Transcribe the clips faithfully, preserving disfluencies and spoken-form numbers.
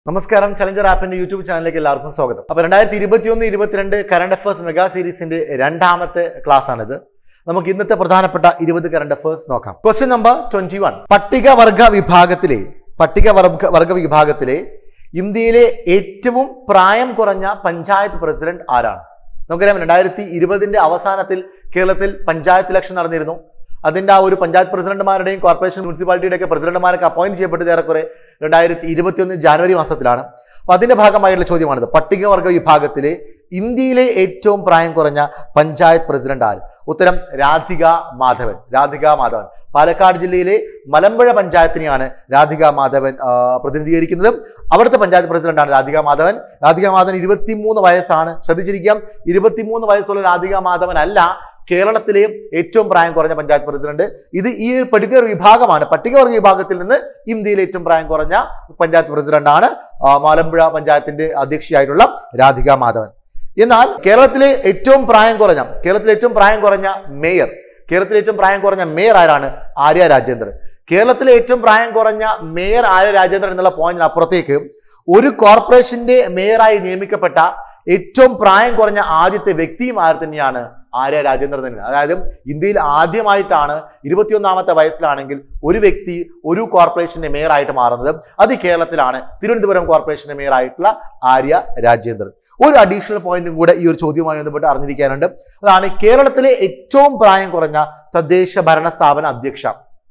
നമസ്കാരം, challenger ആപ്പിന്റെ YouTube ചാനലിലേക്ക് എല്ലാവർക്കും സ്വാഗതം. അപ്പോൾ രണ്ടായിരത്തി ഇരുപത്തി ഒന്ന് ഇരുപത്തിരണ്ട് കറണ്ട് അഫേഴ്സ് മെഗാ സീരീസിന്റെ രണ്ടാമത്തെ ക്ലാസ് ആണിത്. നമുക്ക് ഇന്നത്തെ പ്രധാനപ്പെട്ട ഇരുപത് കറണ്ട് അഫേഴ്സ് നോക്കാം. Question number twenty one. പട്ടികവർഗ വിഭാഗത്തിലെ പട്ടികവർഗ വർഗ വിഭാഗത്തിലെ ഇന്ത്യയിലെ ഏറ്റവും പ്രായം കുറഞ്ഞ പഞ്ചായത്ത് പ്രസിഡന്റ് ആരാണ്? നമുക്കറിയാം, രണ്ടായിരത്തി ഇരുപതിന്റെ അവസാനത്തിൽ കേരളത്തിൽ പഞ്ചായത്ത് ഇലക്ഷൻ നടന്നിരുന്നു. അതിന്റെ ആ ഒരു പഞ്ചായത്ത് പ്രസിഡന്റുമാരുടെയും കോർപ്പറേഷൻ മുനിസിപ്പാലിറ്റിയുടെ ഒക്കെ പ്രസിഡന്റുമാരൊക്കെ അപ്പോയിന്റ് ചെയ്യപ്പെട്ടത് ഏറെക്കുറെ രണ്ടായിരത്തി ഇരുപത്തി ഒന്ന് ജാനുവരി മാസത്തിലാണ്. അപ്പൊ അതിന്റെ ഭാഗമായിട്ടുള്ള ചോദ്യമാണിത്. പട്ടികവർഗ വിഭാഗത്തിലെ ഇന്ത്യയിലെ ഏറ്റവും പ്രായം കുറഞ്ഞ പഞ്ചായത്ത് പ്രസിഡന്റ് ആര്? ഉത്തരം രാധിക മാധവൻ. രാധിക മാധവൻ പാലക്കാട് ജില്ലയിലെ മലമ്പുഴ പഞ്ചായത്തിനെയാണ് രാധിക മാധവൻ പ്രതിനിധീകരിക്കുന്നത്. അവിടുത്തെ പഞ്ചായത്ത് പ്രസിഡന്റാണ് രാധിക മാധവൻ. രാധിക മാധവൻ ഇരുപത്തിമൂന്ന് വയസ്സാണ്. ശ്രദ്ധിച്ചിരിക്കാം, ഇരുപത്തിമൂന്ന് വയസ്സുള്ള രാധിക മാധവൻ അല്ല കേരളത്തിലെ ഏറ്റവും പ്രായം കുറഞ്ഞ പഞ്ചായത്ത് പ്രസിഡന്റ്. ഇത് ഈ പട്ടിക വിഭാഗമാണ്. പട്ടികവർഗ വിഭാഗത്തിൽ നിന്ന് ഇന്ത്യയിലെ ഏറ്റവും പ്രായം കുറഞ്ഞ പഞ്ചായത്ത് പ്രസിഡന്റാണ് മലമ്പുഴ പഞ്ചായത്തിന്റെ അധ്യക്ഷയായിട്ടുള്ള രാധിക മാധവൻ. എന്നാൽ കേരളത്തിലെ ഏറ്റവും പ്രായം കുറഞ്ഞ കേരളത്തിലെ ഏറ്റവും പ്രായം കുറഞ്ഞ മേയർ കേരളത്തിലെ ഏറ്റവും പ്രായം കുറഞ്ഞ മേയർ ആരാണ്? ആര്യ രാജേന്ദ്രൻ. കേരളത്തിലെ ഏറ്റവും പ്രായം കുറഞ്ഞ മേയർ ആര്യ രാജേന്ദ്രൻ എന്നുള്ള പോയിന്റിന് അപ്പുറത്തേക്ക് ഒരു കോർപ്പറേഷന്റെ മേയറായി നിയമിക്കപ്പെട്ട ഏറ്റവും പ്രായം കുറഞ്ഞ ആദ്യത്തെ വ്യക്തിയും ആര് തന്നെയാണ്? ആര്യ രാജേന്ദ്രൻ തന്നെയാണ്. അതായത് ഇന്ത്യയിൽ ആദ്യമായിട്ടാണ് ഇരുപത്തിയൊന്നാമത്തെ വയസ്സിലാണെങ്കിൽ ഒരു വ്യക്തി ഒരു കോർപ്പറേഷന്റെ മേയർ ആയിട്ട് മാറുന്നത്. അത് കേരളത്തിലാണ്. തിരുവനന്തപുരം കോർപ്പറേഷന്റെ മേയർ ആയിട്ടുള്ള ആര്യ രാജേന്ദ്രൻ. ഒരു അഡീഷണൽ പോയിന്റും കൂടെ ഈ ഒരു ചോദ്യവുമായി ബന്ധപ്പെട്ട് അറിഞ്ഞിരിക്കാനുണ്ട്. അതാണ് കേരളത്തിലെ ഏറ്റവും പ്രായം കുറഞ്ഞ തദ്ദേശ ഭരണ സ്ഥാപന അധ്യക്ഷ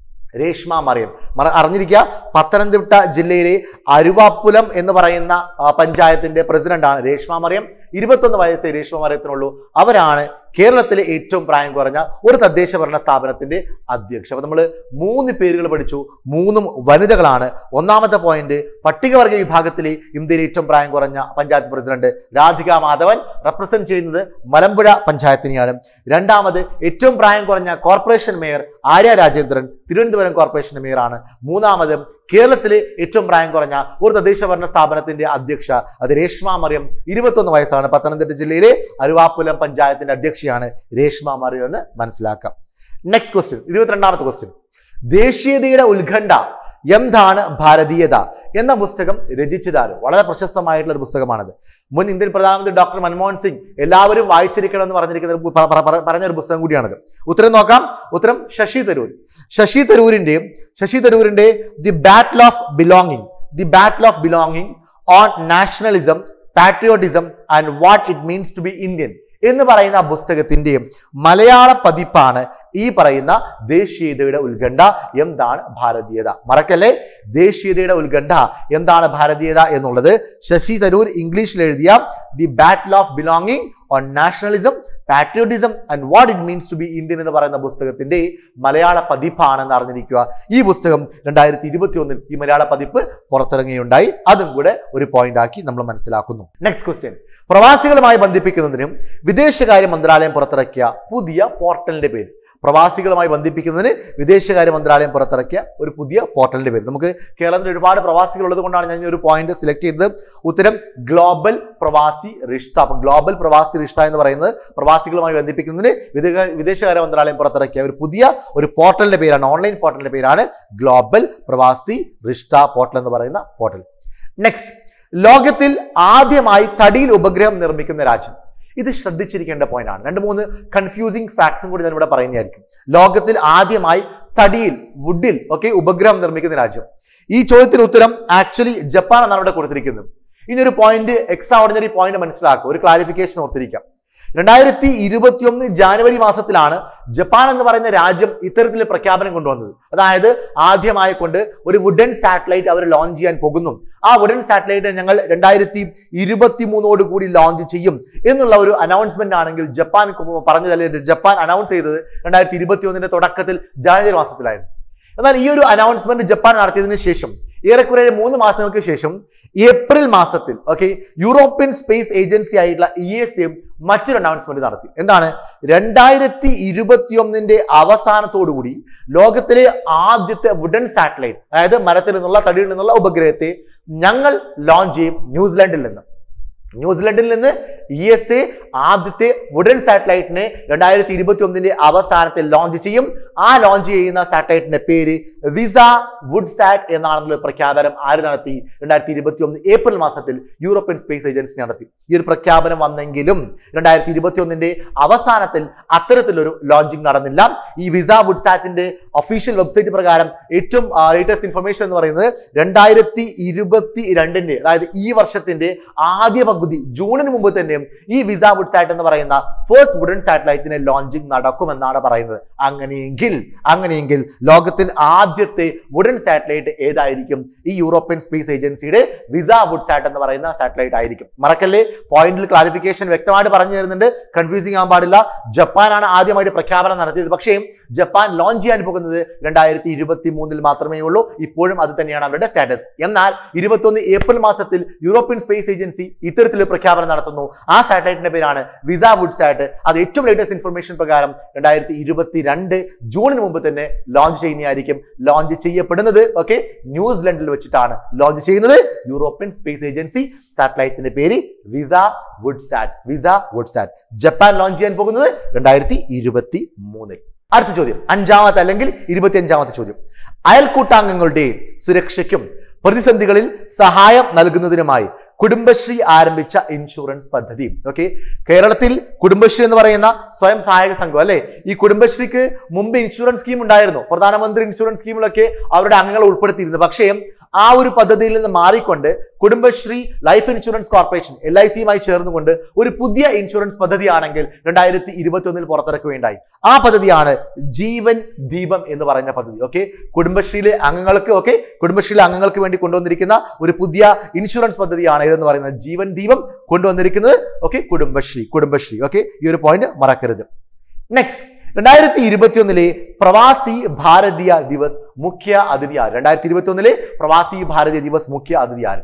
രേഷ്മ മറിയം. അറിഞ്ഞിരിക്കുക, പത്തനംതിട്ട ജില്ലയിലെ അരുവാപ്പുലം എന്ന് പറയുന്ന പഞ്ചായത്തിന്റെ പ്രസിഡന്റാണ് രേഷ്മ മറിയം. ഇരുപത്തൊന്ന് വയസ്സേ രേഷ്മ മറിയത്തിനുള്ളൂ. അവരാണ് കേരളത്തിലെ ഏറ്റവും പ്രായം കുറഞ്ഞ ഒരു തദ്ദേശ ഭരണ സ്ഥാപനത്തിന്റെ അധ്യക്ഷ. അപ്പൊ നമ്മൾ മൂന്ന് പേരുകൾ പഠിച്ചു, മൂന്നും വനിതകളാണ്. ഒന്നാമത്തെ പോയിന്റ്, പട്ടികവർഗ വിഭാഗത്തിലെ ഇന്ത്യയിലെ ഏറ്റവും പ്രായം കുറഞ്ഞ പഞ്ചായത്ത് പ്രസിഡന്റ് രാധിക മാധവൻ റെപ്രസെന്റ് ചെയ്യുന്നത് മലമ്പുഴ പഞ്ചായത്തിനെയാണ്. രണ്ടാമത്, ഏറ്റവും പ്രായം കുറഞ്ഞ കോർപ്പറേഷൻ മേയർ ആര്യ രാജേന്ദ്രൻ തിരുവനന്തപുരം കോർപ്പറേഷന്റെ മേയറാണ്. മൂന്നാമത്, കേരളത്തിലെ ഏറ്റവും പ്രായം കുറഞ്ഞ ഒരു തദ്ദേശ ഭരണ സ്ഥാപനത്തിന്റെ അധ്യക്ഷ അത് രേഷ്മ മറിയം. ഇരുപത്തൊന്ന് വയസ്സാണ്. പത്തനംതിട്ട ജില്ലയിലെ അരുവാപ്പുലം പഞ്ചായത്തിന്റെ അധ്യക്ഷയാണ് രേഷ്മ മറിയം എന്ന് മനസ്സിലാക്കാം. നെക്സ്റ്റ് ക്വസ്റ്റ്യൻ, ഇരുപത്തിരണ്ടാമത്തെ ക്വസ്റ്റ്യൻ. ദേശീയതയുടെ ഉത്കണ്ഠ എന്താണ് ഭാരതീയത എന്ന പുസ്തകം രചിച്ചതാര്? വളരെ പ്രശസ്തമായിട്ടുള്ള ഒരു പുസ്തകമാണത്. മുൻ ഇന്ത്യൻ പ്രധാനമന്ത്രി ഡോക്ടർ മൻമോഹൻ സിംഗ് എല്ലാവരും വായിച്ചിരിക്കണം എന്ന് പറഞ്ഞിരിക്കുന്ന പറഞ്ഞ ഒരു പുസ്തകം കൂടിയാണത്. ഉത്തരം നോക്കാം. ഉത്തരം ശശി തരൂർ. ശശി തരൂരിന്റെ ശശി തരൂരിന്റെ the battle of belonging the battle of belonging on nationalism, patriotism and what it means to be Indian എന്ന് പറയുന്ന പുസ്തകത്തിന്റെ മലയാള പതിപ്പാണ് ഈ പറയുന്ന ദേശീയതയുടെ ഉത്കണ്ഠ എന്താണ് ഭാരതീയത. മറക്കല്ലേ, ദേശീയതയുടെ ഉത്കണ്ഠ എന്താണ് ഭാരതീയത എന്നുള്ളത് ശശി തരൂർ ഇംഗ്ലീഷിൽ എഴുതിയ the battle of belonging on nationalism, patriotism and what it means to be Indian എന്ന് പറയുന്ന പുസ്തകത്തിന്റെ മലയാള പതിപ്പാണെന്ന് അറിഞ്ഞിരിക്കുക. ഈ പുസ്തകം രണ്ടായിരത്തി ഇരുപത്തി ഒന്നിൽ ഈ മലയാള പതിപ്പ് പുറത്തിറങ്ങുകയുണ്ടായി. അതും കൂടെ ഒരു പോയിന്റ് ആക്കി നമ്മൾ മനസ്സിലാക്കുന്നു. Next question. പ്രവാസികളുമായി ബന്ധിപ്പിക്കുന്നതിനും വിദേശകാര്യ മന്ത്രാലയം പുറത്തിറക്കിയ പുതിയ പോർട്ടലിന്റെ പേര്. പ്രവാസികളുമായി ബന്ധിപ്പിക്കുന്നതിന് വിദേശകാര്യ മന്ത്രാലയം പുറത്തിറക്കിയ ഒരു പുതിയ പോർട്ടലിന്റെ പേര്. നമുക്ക് കേരളത്തിൽ ഒരുപാട് പ്രവാസികൾ ഉള്ളത് കൊണ്ടാണ് ഞാൻ ഈ ഒരു പോയിന്റ് സെലക്ട് ചെയ്തത്. ഉത്തരം ഗ്ലോബൽ പ്രവാസി റിഷ്ത. അപ്പൊ ഗ്ലോബൽ പ്രവാസി റിഷ്ത എന്ന് പറയുന്നത് പ്രവാസികളുമായി ബന്ധിപ്പിക്കുന്നതിന് വിദേശകാര്യ മന്ത്രാലയം പുറത്തിറക്കിയ ഒരു പുതിയ ഒരു പോർട്ടലിന്റെ പേരാണ്, ഓൺലൈൻ പോർട്ടലിന്റെ പേരാണ് ഗ്ലോബൽ പ്രവാസി റിഷ്ത പോർട്ടൽ എന്ന് പറയുന്ന പോർട്ടൽ. നെക്സ്റ്റ്, ലോകത്തിൽ ആദ്യമായി തടിയിൽ ഉപഗ്രഹം നിർമ്മിക്കുന്ന രാജ്യം. ഇത് ശ്രദ്ധിച്ചിരിക്കേണ്ട പോയിന്റ് ആണ്. രണ്ട് മൂന്ന് കൺഫ്യൂസിങ് ഫാക്ട്സും കൂടി ഞാൻ ഇവിടെ പറയുന്നതായിരിക്കും. ലോകത്തിൽ ആദ്യമായി തടിയിൽ വുഡിൽ ഒക്കെ ഉപഗ്രഹം നിർമ്മിക്കുന്ന രാജ്യം. ഈ ചോദ്യത്തിന് ഉത്തരം ആക്ച്വലി ജപ്പാൻ എന്നാണ് ഇവിടെ കൊടുത്തിരിക്കുന്നത്. ഇനി ഒരു പോയിന്റ്, എക്സ്ട്രാ ഓർഡിനറി പോയിന്റ് മനസ്സിലാക്കുക, ഒരു ക്ലാരിഫിക്കേഷൻ ഓർത്തിരിക്കാം. രണ്ടായിരത്തി ഇരുപത്തി ഒന്ന് ജാനുവരി മാസത്തിലാണ് ജപ്പാൻ എന്ന് പറയുന്ന രാജ്യം ഇത്തരത്തിലുള്ള പ്രഖ്യാപനം കൊണ്ടുവന്നത്. അതായത് ആദ്യമായി കൊണ്ട് ഒരു വുഡൻ സാറ്റലൈറ്റ് അവർ ലോഞ്ച് ചെയ്യാൻ പോകുന്നു. ആ വുഡൻ സാറ്റലൈറ്റ് ഞങ്ങൾ രണ്ടായിരത്തി ഇരുപത്തി മൂന്നോട് കൂടി ലോഞ്ച് ചെയ്യും എന്നുള്ള ഒരു അനൗൺസ്മെന്റ് ആണെങ്കിൽ ജപ്പാൻ പറഞ്ഞത്, ജപ്പാൻ അനൗൺസ് ചെയ്തത് രണ്ടായിരത്തി ഇരുപത്തി ഒന്നിന്റെ തുടക്കത്തിൽ ജാനുവരി മാസത്തിലായിരുന്നു. എന്നാൽ ഈ ഒരു അനൗൺസ്മെന്റ് ജപ്പാൻ നടത്തിയതിനു ശേഷം ഏറെക്കുറെ മൂന്ന് മാസങ്ങൾക്ക് ശേഷം ഏപ്രിൽ മാസത്തിൽ ഓക്കെ യൂറോപ്യൻ സ്പേസ് ഏജൻസി ആയിട്ടുള്ള ഇ എസ് എ മറ്റൊരു അനൗൺസ്മെന്റ് നടത്തി. എന്താണ്? രണ്ടായിരത്തി ഇരുപത്തി ഒന്നിന്റെ അവസാനത്തോടു കൂടി ലോകത്തിലെ ആദ്യത്തെ വുഡൻ സാറ്റലൈറ്റ്, അതായത് മരത്തിൽ നിന്നുള്ള തടിയിൽ നിന്നുള്ള ഉപഗ്രഹത്തെ ഞങ്ങൾ ലോഞ്ച് ചെയ്യും ന്യൂസിലാൻഡിൽ നിന്ന്. ന്യൂസിലൻഡിൽ നിന്ന് ഇ എസ് എ ആദ്യത്തെ വുഡൻ സാറ്റലൈറ്റിനെ രണ്ടായിരത്തി ഇരുപത്തി ഒന്നിന്റെ അവസാനത്തിൽ ലോഞ്ച് ചെയ്യും. ആ ലോഞ്ച് ചെയ്യുന്ന സാറ്റലൈറ്റിന്റെ പേര് വിസ വുഡ് സാറ്റ് എന്നാണെന്നുള്ള പ്രഖ്യാപനം ആര് നടത്തി? രണ്ടായിരത്തി ഇരുപത്തി ഒന്ന് ഏപ്രിൽ മാസത്തിൽ യൂറോപ്യൻ സ്പേസ് ഏജൻസി നടത്തി. ഈ ഒരു പ്രഖ്യാപനം വന്നെങ്കിലും രണ്ടായിരത്തി ഇരുപത്തി ഒന്നിന്റെ അവസാനത്തിൽ അത്തരത്തിലൊരു ലോഞ്ചിങ് നടന്നില്ല. ഈ വിസ വുഡ് സാറ്റിന്റെ ഒഫീഷ്യൽ വെബ്സൈറ്റ് പ്രകാരം ഏറ്റവും ലേറ്റസ്റ്റ് ഇൻഫർമേഷൻ എന്ന് പറയുന്നത് രണ്ടായിരത്തി ഇരുപത്തി രണ്ടിന്റെ അതായത് ഈ വർഷത്തിന്റെ ആദ്യ പകുതി ജൂണിന് മുമ്പ് തന്നെ ഈ വിസ വുഡ് സാറ്റ് എന്ന് പറയുന്ന ഫസ്റ്റ് വുഡൻ സാറ്റലൈറ്റിന്റെ ലോഞ്ചിങ് നടക്കുമെന്നാണ് പറയുന്നത്. അങ്ങനെയെങ്കിൽ അങ്ങനെയെങ്കിൽ ലോകത്തിൽ ആദ്യത്തെ വുഡൻ സാറ്റലൈറ്റ് ഏതായിരിക്കും? ഈ യൂറോപ്യൻ സ്പേസ് ഏജൻസിയുടെ വിസ വുഡ് സാറ്റ് എന്ന് പറയുന്ന സാറ്റലൈറ്റ് ആയിരിക്കും. മറക്കല്ലേ, പോയിന്റിൽ ക്ലാരിഫിക്കേഷൻ വ്യക്തമായിട്ട് പറഞ്ഞു തരുന്നുണ്ട്, കൺഫ്യൂസിംഗ് ആകാൻ പാടില്ല. ജപ്പാനാണ് ആദ്യമായിട്ട് പ്രഖ്യാപനം നടത്തിയത്. പക്ഷേ ജപ്പാൻ ലോഞ്ച് ചെയ്യാൻ പോകുന്നത് രണ്ടായിരത്തി ഇരുപത്തി മൂന്നിൽ മാത്രമേ ഉള്ളൂ. ഇപ്പോഴും അത് തന്നെയാണ് അവരുടെ സ്റ്റാറ്റസ്. എന്നാൽ ഇരുപത്തി ഒന്ന് ഏപ്രിൽ മാസത്തിൽ യൂറോപ്യൻ സ്പേസ് ഏജൻസി ഇത്തരത്തിലൊരു പ്രഖ്യാപനം നടത്തുന്നു. ആ സാറ്റലൈറ്റിന്റെ പേരാണ് വിസ വുഡ് സാറ്റ്. അത് ഏറ്റവും ലേറ്റസ്റ്റ് ഇൻഫർമേഷൻ പ്രകാരം രണ്ടായിരത്തി ഇരുപത്തി രണ്ട് ജൂണിന് മുമ്പ് തന്നെ ലോഞ്ച് ചെയ്യുന്നതായിരിക്കും. ലോഞ്ച് ചെയ്യപ്പെടുന്നത് ഓക്കെ ന്യൂസിലൻഡിൽ വെച്ചിട്ടാണ് ലോഞ്ച് ചെയ്യുന്നത്. യൂറോപ്യൻ സ്പേസ് ഏജൻസി സാറ്റലൈറ്റിന്റെ പേര് visa would SAT. Visa would SAT Japan launch ചെയ്യാൻ പോകുന്നത് രണ്ടായിരത്തി ഇരുപത്തി മൂന്നിൽ. അടുത്ത ചോദ്യം, അഞ്ചാമത്തെ അല്ലെങ്കിൽ ഇരുപത്തി അഞ്ചാമത്തെ ചോദ്യം. അയൽക്കൂട്ടാംഗങ്ങളുടെ സുരക്ഷയ്ക്കും പ്രതിസന്ധികളിൽ സഹായം നൽകുന്നതിനുമായി കുടുംബശ്രീ ആരംഭിച്ച ഇൻഷുറൻസ് പദ്ധതി. ഓക്കെ, കേരളത്തിൽ കുടുംബശ്രീ എന്ന് പറയുന്ന സ്വയം സഹായക സംഘം അല്ലെ, ഈ കുടുംബശ്രീക്ക് മുമ്പ് ഇൻഷുറൻസ് സ്കീം ഉണ്ടായിരുന്നു. പ്രധാനമന്ത്രി ഇൻഷുറൻസ് സ്കീമിലൊക്കെ അവരുടെ അംഗങ്ങളെ ഉൾപ്പെടുത്തിയിരുന്നു. പക്ഷേ ആ ഒരു പദ്ധതിയിൽ നിന്ന് മാറിക്കൊണ്ട് Kudumbashree life insurance corporation L I സിയുമായി ചേർന്നുകൊണ്ട് ഒരു പുതിയ ഇൻഷുറൻസ് പദ്ധതിയാണെങ്കിൽ രണ്ടായിരത്തി ഇരുപത്തി ഒന്നിൽ പുറത്തിറക്കുകയുണ്ടായി. ആ പദ്ധതിയാണ് ജീവൻ ദീപം എന്ന് പറയുന്ന പദ്ധതി. ഓക്കെ, കുടുംബശ്രീയിലെ അംഗങ്ങൾക്ക് ഓക്കെ കുടുംബശ്രീയിലെ അംഗങ്ങൾക്ക് വേണ്ടി കൊണ്ടുവന്നിരിക്കുന്ന ഒരു പുതിയ ഇൻഷുറൻസ് പദ്ധതിയാണ് ഇതെന്ന് പറയുന്നത്. ജീവൻ ദീപം കൊണ്ടുവന്നിരിക്കുന്നത് ഓക്കെ കുടുംബശ്രീ കുടുംബശ്രീ ഓക്കെ ഈ ഒരു പോയിന്റ് മറക്കരുത്. നെക്സ്റ്റ്, രണ്ടായിരത്തി ഇരുപത്തി ഒന്നിലെ പ്രവാസി ഭാരതീയ ദിവസ് മുഖ്യ അതിഥി ആര്? രണ്ടായിരത്തി ഇരുപത്തി ഒന്നിലെ പ്രവാസി ഭാരതീയ ദിവസ് മുഖ്യ അതിഥി ആര്?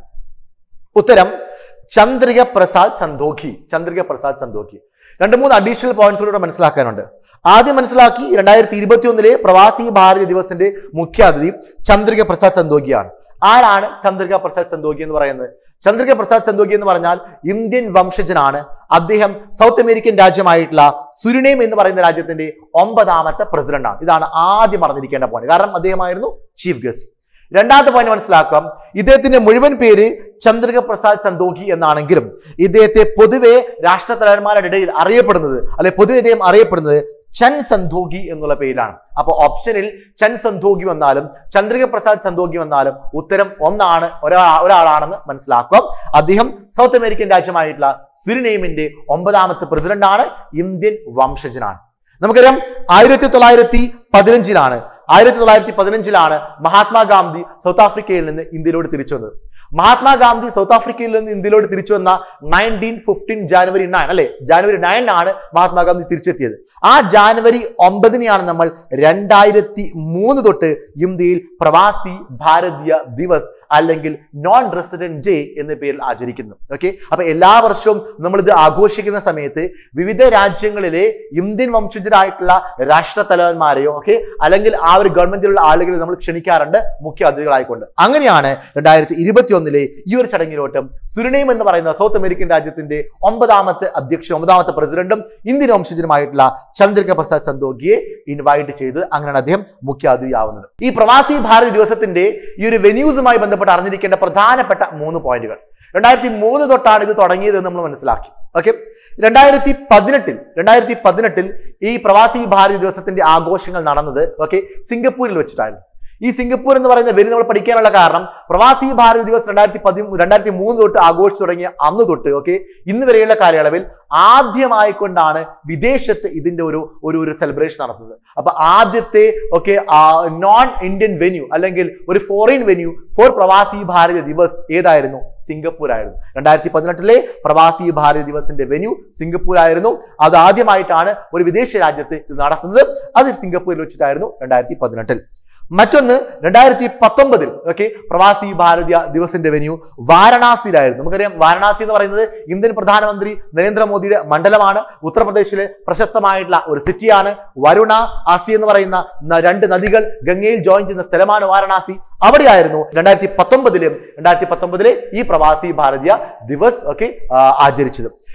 ഉത്തരം ചന്ദ്രിക പ്രസാദ് സന്തോഖി. ചന്ദ്രിക പ്രസാദ് സന്തോഖി. രണ്ട് മൂന്ന് അഡീഷണൽ പോയിന്റ്സിലൂടെ മനസ്സിലാക്കാനുണ്ട്. ആദ്യം മനസ്സിലാക്കി, രണ്ടായിരത്തി ഇരുപത്തി ഒന്നിലെ പ്രവാസി ഭാരതീയ ദിവസിന്റെ മുഖ്യ അതിഥി ചന്ദ്രിക പ്രസാദ് സന്തോഖിയാണ്. ആരാണ് ചന്ദ്രിക പ്രസാദ് സന്തോഖി എന്ന് പറയുന്നത്? ചന്ദ്രിക പ്രസാദ് സന്തോഖി എന്ന് പറഞ്ഞാൽ ഇന്ത്യൻ വംശജനാണ്. അദ്ദേഹം സൗത്ത് അമേരിക്കൻ രാജ്യമായിട്ടുള്ള സുരിനേം എന്ന് പറയുന്ന രാജ്യത്തിന്റെ ഒമ്പതാമത്തെ പ്രസിഡന്റ് ആണ്. ഇതാണ് ആദ്യം അറിഞ്ഞിരിക്കേണ്ട പോയിന്റ്, കാരണം അദ്ദേഹമായിരുന്നു ചീഫ് ഗസ്റ്റ്. രണ്ടാമത്തെ പോയിന്റ് മനസ്സിലാക്കാം, ഇദ്ദേഹത്തിന്റെ മുഴുവൻ പേര് ചന്ദ്രിക പ്രസാദ് സന്തോഖി എന്നാണെങ്കിലും ഇദ്ദേഹത്തെ പൊതുവെ രാഷ്ട്രത്തലവന്മാരുടെ ഇടയിൽ അറിയപ്പെടുന്നത് അല്ലെ പൊതുവെ ഇദ്ദേഹം അറിയപ്പെടുന്നത് ചൻ സന്തോഖി എന്നുള്ള പേരിലാണ്. അപ്പൊ ഓപ്ഷനിൽ ചൻ സന്തോഖി വന്നാലും ചന്ദ്രിക പ്രസാദ് സന്തോഖി വന്നാലും ഉത്തരം ഒന്നാണ്, ഒരാ ഒരാളാണെന്ന് മനസ്സിലാക്കുക. അദ്ദേഹം സൗത്ത് അമേരിക്കൻ രാജ്യമായിട്ടുള്ള സുരിനേമിന്റെ ഒമ്പതാമത്തെ പ്രസിഡന്റ് ആണ്. ഇന്ത്യൻ വംശജനാണ്. നമുക്കറിയാം ആയിരത്തി തൊള്ളായിരത്തി പതിനഞ്ചിലാണ് ആയിരത്തി തൊള്ളായിരത്തി പതിനഞ്ചിലാണ് മഹാത്മാഗാന്ധി സൗത്ത് ആഫ്രിക്കയിൽ നിന്ന് ഇന്ത്യയിലോട്ട് തിരിച്ചു വന്നത്. മഹാത്മാഗാന്ധി സൗത്ത് ആഫ്രിക്കയിൽ നിന്ന് ഇന്ത്യയിലോട്ട് തിരിച്ചു വന്ന നയൻറ്റീൻ ഫിഫ്റ്റീൻ ജാനുവരി നയൻ അല്ലെ ജാനുവരി നയനിനാണ് മഹാത്മാഗാന്ധി തിരിച്ചെത്തിയത്. ആ ജാനുവരി ഒമ്പതിനെയാണ് നമ്മൾ രണ്ടായിരത്തി മൂന്ന് തൊട്ട് ഇന്ത്യയിൽ പ്രവാസി ഭാരതീയ ദിവസ് അല്ലെങ്കിൽ നോൺ റെസിഡന്റ് ഡേ എന്ന പേരിൽ ആചരിക്കുന്നു. ഓക്കെ, അപ്പൊ എല്ലാ വർഷവും നമ്മൾ ഇത് ആഘോഷിക്കുന്ന സമയത്ത് വിവിധ രാജ്യങ്ങളിലെ ഇന്ത്യൻ വംശജരായിട്ടുള്ള രാഷ്ട്ര തലവന്മാരെയോ ഓക്കെ അല്ലെങ്കിൽ ആ ഒരു ഗവൺമെന്റിലുള്ള ആളുകളെ നമ്മൾ ക്ഷണിക്കാറുണ്ട് മുഖ്യ അതിഥികളായിക്കൊണ്ട്. അങ്ങനെയാണ് രണ്ടായിരത്തി ഇരുപത്തി ഒന്നിലെ ഈ ഒരു ചടങ്ങിലോട്ടും സുരിനേം എന്ന് പറയുന്ന സൗത്ത് അമേരിക്കൻ രാജ്യത്തിന്റെ ഒമ്പതാമത്തെ അധ്യക്ഷൻ ഒമ്പതാമത്തെ പ്രസിഡന്റും ഇന്ത്യൻ വംശജനുമായിട്ടുള്ള ചന്ദ്രിക പ്രസാദ് സന്തോഖിയെ ഇൻവൈറ്റ് ചെയ്ത് അങ്ങനെയാണ് അദ്ദേഹം മുഖ്യ അതിഥിയാവുന്നത്. ഈ പ്രവാസി ഭാരതി ദിവസത്തിന്റെ ഈ ഒരു വെന്യൂസുമായി ബന്ധപ്പെട്ട് അറിഞ്ഞിരിക്കേണ്ട പ്രധാനപ്പെട്ട മൂന്ന് പോയിന്റുകൾ. രണ്ടായിരത്തി മൂന്ന് തൊട്ടാണ് ഇത് തുടങ്ങിയതെന്ന് നമ്മൾ മനസ്സിലാക്കി. ഓക്കെ, രണ്ടായിരത്തി പതിനെട്ടിൽ രണ്ടായിരത്തി പതിനെട്ടിൽ ഈ പ്രവാസി ഭാരതി ദിവസത്തിന്റെ ആഘോഷങ്ങൾ നടന്നത് ഓക്കെ സിംഗപ്പൂരിൽ വെച്ചിട്ടായിരുന്നു. ഈ സിംഗപ്പൂർ എന്ന് പറയുന്ന പേര് നമ്മൾ പഠിക്കാനുള്ള കാരണം പ്രവാസി ഭാരതി ദിവസ് രണ്ടായിരത്തി പതി രണ്ടായിരത്തി മൂന്ന് തൊട്ട് ആഘോഷിച്ചു തുടങ്ങിയ അന്ന് തൊട്ട് ഓക്കെ ഇന്ന് വരെയുള്ള കാലയളവിൽ ആദ്യമായിക്കൊണ്ടാണ് വിദേശത്ത് ഇതിന്റെ ഒരു ഒരു ഒരു സെലിബ്രേഷൻ നടത്തുന്നത്. അപ്പൊ ആദ്യത്തെ ഓക്കെ നോൺ ഇന്ത്യൻ വെന്യൂ അല്ലെങ്കിൽ ഒരു ഫോറിൻ വെന്യൂ ഫോർ പ്രവാസി ഭാരതി ദിവസ് ഏതായിരുന്നു? സിംഗപ്പൂർ ആയിരുന്നു. രണ്ടായിരത്തി പതിനെട്ടിലെ പ്രവാസി ഭാരതി ദിവസിന്റെ വെന്യൂ സിംഗപ്പൂർ ആയിരുന്നു. അത് ആദ്യമായിട്ടാണ് ഒരു വിദേശ രാജ്യത്ത് ഇത് നടത്തുന്നത്. അത് സിംഗപ്പൂരിൽ വെച്ചിട്ടായിരുന്നു രണ്ടായിരത്തി പതിനെട്ടിൽ. മറ്റൊന്ന് രണ്ടായിരത്തി പത്തൊമ്പതിൽ ഓക്കെ പ്രവാസി ഭാരതീയ ദിവസിന്റെ വെന്യൂ വാരണാസിയിലായിരുന്നു. നമുക്കറിയാം വാരണാസി എന്ന് പറയുന്നത് ഇന്ത്യൻ പ്രധാനമന്ത്രി നരേന്ദ്രമോദിയുടെ മണ്ഡലമാണ്. ഉത്തർപ്രദേശിലെ പ്രശസ്തമായിട്ടുള്ള ഒരു സിറ്റിയാണ്. വരുണ ആസി എന്ന് പറയുന്ന രണ്ട് നദികൾ ഗംഗയിൽ ജോയിൻ ചെയ്യുന്ന സ്ഥലമാണ് വാരണാസി. അവിടെയായിരുന്നു രണ്ടായിരത്തി പത്തൊമ്പതിലും രണ്ടായിരത്തി പത്തൊമ്പതിലെ ഈ പ്രവാസി ഭാരതീയ ദിവസ് ഓക്കെ ആചരിച്ചത്.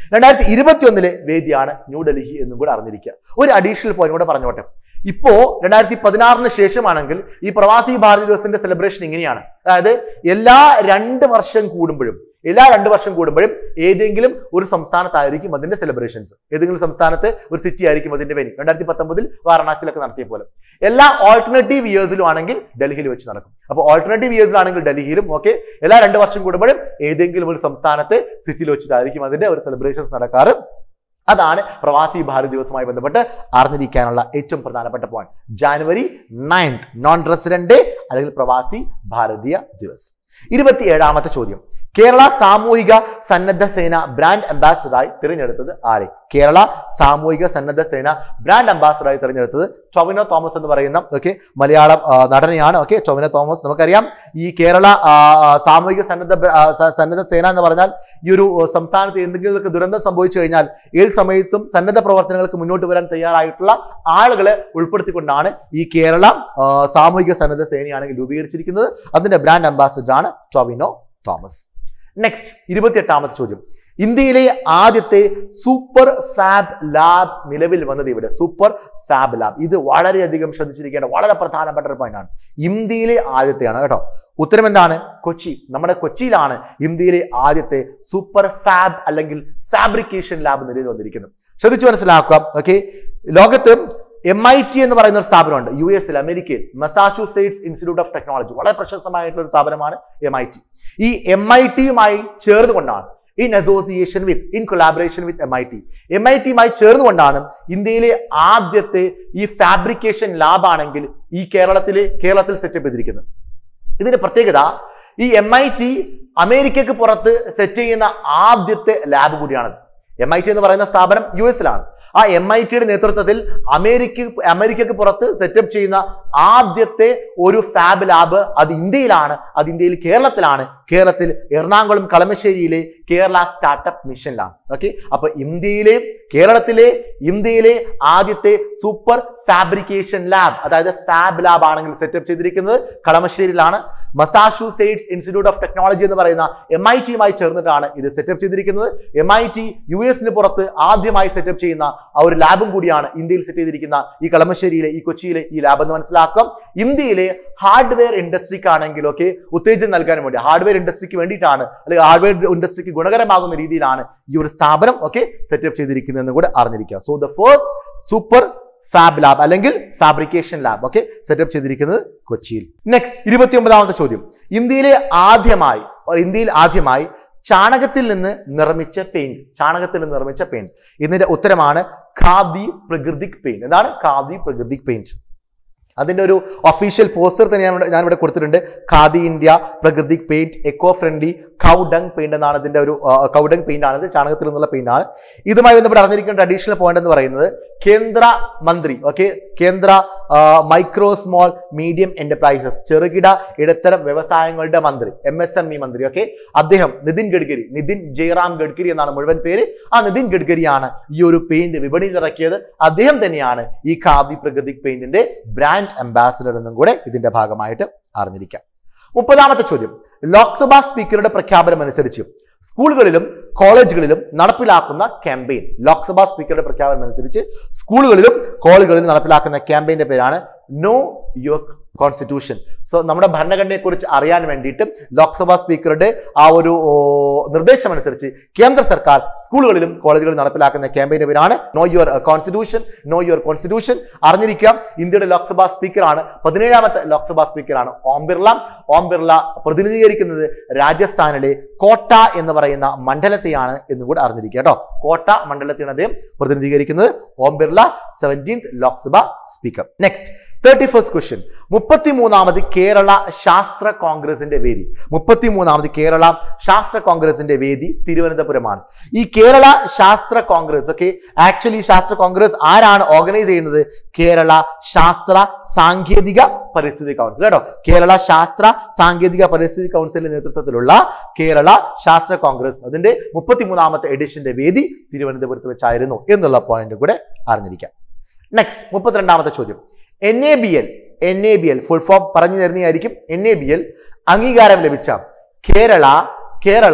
രണ്ടായിരത്തി ഇരുപത്തി ഒന്നിലെ വേദിയാണ് ന്യൂഡൽഹി എന്നും കൂടെ അറിഞ്ഞിരിക്കുക. ഒരു അഡീഷണൽ പോയിന്റ് കൂടെ പറഞ്ഞോട്ടെ. ഇപ്പോ രണ്ടായിരത്തി പതിനാറിന് ശേഷമാണെങ്കിൽ ഈ പ്രവാസി ഭാരതീയ ദിവസത്തിന്റെ സെലിബ്രേഷൻ ഇങ്ങനെയാണ്. അതായത് എല്ലാ രണ്ട് വർഷം കൂടുമ്പോഴും എല്ലാ രണ്ട് വർഷം കൂടുമ്പോഴും ഏതെങ്കിലും ഒരു സംസ്ഥാനത്തായിരിക്കും അതിന്റെ സെലിബ്രേഷൻസ്. ഏതെങ്കിലും സംസ്ഥാനത്ത് ഒരു സിറ്റി ആയിരിക്കും അതിന്റെ വെന്യൂ. രണ്ടായിരത്തി പത്തൊമ്പതിൽ വാരണാസിയിലൊക്കെ നടത്തിയ പോലെ. എല്ലാ ഓൾട്ടർനേറ്റീവ് ഇയേഴ്സിലും ആണെങ്കിൽ ഡൽഹിയിൽ വെച്ച് നടക്കും. അപ്പോൾ ഓൾട്ടർനേറ്റീവ് ഇയേഴ്സിലാണെങ്കിൽ ഡൽഹിയിലും ഓക്കെ എല്ലാ രണ്ട് വർഷം കൂടുമ്പോഴും ഏതെങ്കിലും ഒരു സംസ്ഥാനത്ത് സിറ്റിയിൽ വെച്ചിട്ടായിരിക്കും അതിന്റെ ഒരു സെലിബ്രേഷൻസ് നടക്കാറ്. അതാണ് പ്രവാസി ഭാരതീയ ദിവസവുമായി ബന്ധപ്പെട്ട് അറിഞ്ഞിരിക്കാനുള്ള ഏറ്റവും പ്രധാനപ്പെട്ട point. January ninth non resident day അല്ലെങ്കിൽ പ്രവാസി ഭാരതീയ ദിവസ്. ഇരുപത്തി ഏഴാമത്തെ ചോദ്യം. കേരള സാമൂഹിക സന്നദ്ധ സേന ബ്രാൻഡ് അംബാസിഡറായി തിരഞ്ഞെടുത്തത് ആരെ? കേരള സാമൂഹിക സന്നദ്ധ സേന ബ്രാൻഡ് അംബാസിഡറായി തിരഞ്ഞെടുത്തത് ടൊവിനോ തോമസ് എന്ന് പറയുന്ന ഓക്കെ മലയാളം നടനെയാണ്. ഓക്കെ ടൊവിനോ തോമസ്. നമുക്കറിയാം ഈ കേരള സാമൂഹിക സന്നദ്ധ സന്നദ്ധ സേന എന്ന് പറഞ്ഞാൽ ഈ ഒരു സംസ്ഥാനത്ത് എന്തെങ്കിലുമൊക്കെ ദുരന്തം സംഭവിച്ചു കഴിഞ്ഞാൽ ഏത് സമയത്തും സന്നദ്ധ പ്രവർത്തനങ്ങൾക്ക് മുന്നോട്ട് വരാൻ തയ്യാറായിട്ടുള്ള ആളുകളെ ഉൾപ്പെടുത്തിക്കൊണ്ടാണ് ഈ കേരള സാമൂഹിക സന്നദ്ധ സേനയാണെങ്കിൽ രൂപീകരിച്ചിരിക്കുന്നത്. അതിന്റെ ബ്രാൻഡ് അംബാസിഡറാണ് ടൊവിനോ തോമസ്. നെക്സ്റ്റ് ഇരുപത്തിയെട്ടാമത്തെ ചോദ്യം. ഇന്ത്യയിലെ ആദ്യത്തെ സൂപ്പർ ഫാബ് ലാബ് നിലവിൽ വന്നത് ഇവിടെ. സൂപ്പർ ഫാബ് ലാബ് ഇത് വളരെയധികം ശ്രദ്ധിച്ചിരിക്കേണ്ട വളരെ പ്രധാനപ്പെട്ട ഒരു പോയിന്റാണ്. ഇന്ത്യയിലെ ആദ്യത്തെയാണ് കേട്ടോ. ഉത്തരം എന്താണ്? കൊച്ചി. നമ്മുടെ കൊച്ചിയിലാണ് ഇന്ത്യയിലെ ആദ്യത്തെ സൂപ്പർ ഫാബ് അല്ലെങ്കിൽ ഫാബ്രിക്കേഷൻ ലാബ് നിലവിൽ വന്നിരിക്കുന്നത്. ശ്രദ്ധിച്ചു മനസ്സിലാക്കുക. ഓക്കെ ലോകത്ത് എം ഐ ടി എന്ന് പറയുന്ന ഒരു സ്ഥാപനമുണ്ട് യു എസിൽ അമേരിക്കയിൽ. മസാച്യൂസെറ്റ്സ് ഇൻസ്റ്റിറ്റ്യൂട്ട് ഓഫ് ടെക്നോളജി വളരെ പ്രശസ്തമായിട്ടുള്ള ഒരു സ്ഥാപനമാണ് എം ഐ ടി. ഈ എം ഐ ടിയുമായി ചേർന്നുകൊണ്ടാണ് in association with in collaboration with M I T M I ടിയുമായി ചേർന്നുകൊണ്ടാണ് ഇന്ത്യയിലെ ആദ്യത്തെ ഈ ഫാബ്രിക്കേഷൻ ലാബ് ആണെങ്കിൽ ഈ കേരളത്തിലെ കേരളത്തിൽ സെറ്റപ്പ് ചെയ്തിരിക്കുന്നത്. ഇതിന്റെ പ്രത്യേകത ഈ എം ഐ ടി അമേരിക്കക്ക് പുറത്ത് സെറ്റ് ചെയ്യുന്ന ആദ്യത്തെ ലാബ് കൂടിയാണത്. എം ഐ ടി എന്ന് പറയുന്ന സ്ഥാപനം യു എസിലാണ്. ആ എം ഐ ടിയുടെ നേതൃത്വത്തിൽ അമേരിക്ക അമേരിക്കക്ക് പുറത്ത് സെറ്റപ്പ് ചെയ്യുന്ന ആദ്യത്തെ ഒരു ഫാബ് ലാബ് അത് ഇന്ത്യയിലാണ്. അത് ഇന്ത്യയിൽ കേരളത്തിലാണ്. കേരളത്തിൽ എറണാകുളം കളമശ്ശേരിയിലെ കേരള സ്റ്റാർട്ടപ്പ് മിഷനിലാണ്. ഓക്കെ അപ്പൊ ഇന്ത്യയിലെ കേരളത്തിലെ ഇന്ത്യയിലെ ആദ്യത്തെ സൂപ്പർ ഫാബ്രിക്കേഷൻ ലാബ് അതായത് ഫാബ് ലാബ് ആണെങ്കിൽ സെറ്റപ്പ് ചെയ്തിരിക്കുന്നത് കളമശ്ശേരിയിലാണ്. മസാച്യൂസെറ്റ്സ് ഇൻസ്റ്റിറ്റ്യൂട്ട് ഓഫ് ടെക്നോളജി എന്ന് പറയുന്ന എം ഐ ടിയുമായി ചേർന്നിട്ടാണ് ഇത് സെറ്റപ്പ് ചെയ്തിരിക്കുന്നത്. എം ഐ ടി യു എസിന് പുറത്ത് ആദ്യമായി സെറ്റപ്പ് ചെയ്യുന്ന ആ ഒരു ലാബും കൂടിയാണ് ഇന്ത്യയിൽ സെറ്റ് ചെയ്തിരിക്കുന്ന ഈ കളമശ്ശേരിയിലെ ഈ കൊച്ചിയിലെ ഈ ലാബ് എന്ന് മനസ്സിലാക്കാം. ഇന്ത്യയിലെ ഹാർഡ്വെയർ ഇൻഡസ്ട്രിക്കാണെങ്കിൽ ഒക്കെ ഉത്തേജനം നൽകാൻ വേണ്ടി ഹാർഡ്വെയർ ഇൻഡസ്ട്രിക്ക് വേണ്ടിയിട്ടാണ് അല്ലെങ്കിൽ ഹാർഡ്വെയർ ഇൻഡസ്ട്രിക്ക് ഗുണകരമാകുന്ന രീതിയിലാണ് ഈ ഒരു സ്ഥാപനം ഒക്കെ സെറ്റപ്പ് ചെയ്തിരിക്കുന്നതെന്ന് കൂടെ അറിഞ്ഞിരിക്കുക. So the first super fab lab അല്ലെങ്കിൽ ഫാബ്രിക്കേഷൻ ലാബ് ഒക്കെ സെറ്റപ്പ് ചെയ്തിരിക്കുന്നത് കൊച്ചിയിൽ. നെക്സ്റ്റ് ഇരുപത്തി ഒമ്പതാമത്തെ ചോദ്യം. ഇന്ത്യയിലെ ആദ്യമായി ഇന്ത്യയിൽ ആദ്യമായി ചാണകത്തിൽ നിന്ന് നിർമ്മിച്ച പെയിന്റ് ചാണകത്തിൽ നിന്ന് നിർമ്മിച്ച പെയിന്റ് ഇതിന്റെ ഉത്തരമാണ് ഖാദി പ്രകൃതിക് പെയിന്റ്. എന്താണ് ഖാദി പ്രകൃതിക് പെയിന്റ്? അതിന്റെ ഒരു ഒഫീഷ്യൽ പോസ്റ്റർ തന്നെ ഞാൻ ഞാൻ ഇവിടെ കൊടുത്തിട്ടുണ്ട്. Khadi India Prakritik paint eco friendly cow dung paint എന്നാണ് ഇതിന്റെ ഒരു കൗഡങ് പെയിന്റ് ആണ്. ഇത് ചാണകത്തിൽ നിന്നുള്ള പെയിന്റ് ആണ്. ഇതുമായി ബന്ധപ്പെട്ട് അറിഞ്ഞിരിക്കേണ്ട അഡീഷണൽ പോയിന്റ് എന്ന് പറയുന്നത് കേന്ദ്ര മന്ത്രി ഓക്കെ കേന്ദ്ര മൈക്രോ സ്മോൾ മീഡിയം എന്റർപ്രൈസസ് ചെറുകിട ഇടത്തരം വ്യവസായങ്ങളുടെ മന്ത്രി എം എസ് എം ഇ മന്ത്രി ഓക്കെ അദ്ദേഹം നിതിൻ ഗഡ്കരി നിതിൻ ജയറാം ഗഡ്കരി എന്നാണ് മുഴുവൻ പേര്. ആ നിതിൻ ഗഡ്കരിയാണ് ഈ ഒരു പെയിന്റ് വിപണിയിൽ ഇറക്കിയത്. അദ്ദേഹം തന്നെയാണ് ഈ ഖാദി പ്രകൃതിക് പെയിന്റിന്റെ ബ്രാൻഡ് അംബാസിഡർ എന്നും കൂടെ ഇതിന്റെ ഭാഗമായിട്ട് അറിഞ്ഞിരിക്കാം. മുപ്പതാമത്തെ ചോദ്യം. ലോക്സഭാ സ്പീക്കറുടെ പ്രഖ്യാപനം അനുസരിച്ച് സ്കൂളുകളിലും കോളേജുകളിലും നടപ്പിലാക്കുന്ന ക്യാമ്പയിൻ ലോക്സഭാ സ്പീക്കറുടെ പ്രഖ്യാപനം അനുസരിച്ച് സ്കൂളുകളിലും കോളേജുകളിലും നടപ്പിലാക്കുന്ന ക്യാമ്പയിന്റെ പേരാണ് നോ യുവർ കോൺസ്റ്റിറ്റ്യൂഷൻ. സോ നമ്മുടെ ഭരണഘടനയെ കുറിച്ച് അറിയാൻ വേണ്ടിയിട്ട് ലോക്സഭാ സ്പീക്കറുടെ ആ ഒരു നിർദ്ദേശം അനുസരിച്ച് കേന്ദ്ര സർക്കാർ സ്കൂളുകളിലും കോളേജുകളിലും നടപ്പിലാക്കുന്ന ക്യാമ്പയിന്റെ പേരാണ് know your constitution know your constitution. അറിഞ്ഞിരിക്കാം ഇന്ത്യയുടെ ലോക്സഭാ സ്പീക്കറാണ് പതിനേഴാമത്തെ ലോക്സഭാ സ്പീക്കറാണ് ഓം ബിർള. ഓം ബിർള പ്രതിനിധീകരിക്കുന്നത് രാജസ്ഥാനിലെ കോട്ട എന്ന് പറയുന്ന മണ്ഡലത്തെയാണ് എന്നും കൂടെ അറിഞ്ഞിരിക്കുക കേട്ടോ. കോട്ട മണ്ഡലത്തെയാണ് അദ്ദേഹം പ്രതിനിധീകരിക്കുന്നത്. Om Birla seventeenth Lok Sabha speaker. Next thirty first question. മുപ്പത്തിമൂന്നാമത് കേരള ശാസ്ത്ര കോൺഗ്രസിന്റെ വേദി മുപ്പത്തിമൂന്നാമത് കേരള ശാസ്ത്ര കോൺഗ്രസിന്റെ വേദി തിരുവനന്തപുരമാണ്. ഈ കേരള ശാസ്ത്ര കോൺഗ്രസ് ഒക്കെ ആക്ച്വലി ശാസ്ത്ര കോൺഗ്രസ് ആരാണ് ഓർഗനൈസ് ചെയ്യുന്നത്? കേരള ശാസ്ത്ര സാങ്കേതിക പരിസ്ഥിതി കൗൺസിൽ കേട്ടോ. കേരള ശാസ്ത്ര സാങ്കേതിക പരിസ്ഥിതി കൗൺസിലിന്റെ നേതൃത്വത്തിലുള്ള കേരള ശാസ്ത്ര കോൺഗ്രസ് അതിന്റെ മുപ്പത്തിമൂന്നാമത്തെ എഡിഷന്റെ വേദി തിരുവനന്തപുരത്ത് വെച്ചായിരുന്നു എന്നുള്ള പോയിന്റ് കൂടെ അറിഞ്ഞിരിക്കാം. നെക്സ്റ്റ് മുപ്പത്തിരണ്ടാമത്തെ ചോദ്യം. N A B L N A B L full form പറഞ്ഞു തരുന്നതായിരിക്കും. എൻ എ ബി എൽ അംഗീകാരം ലഭിച്ച കേരള കേരള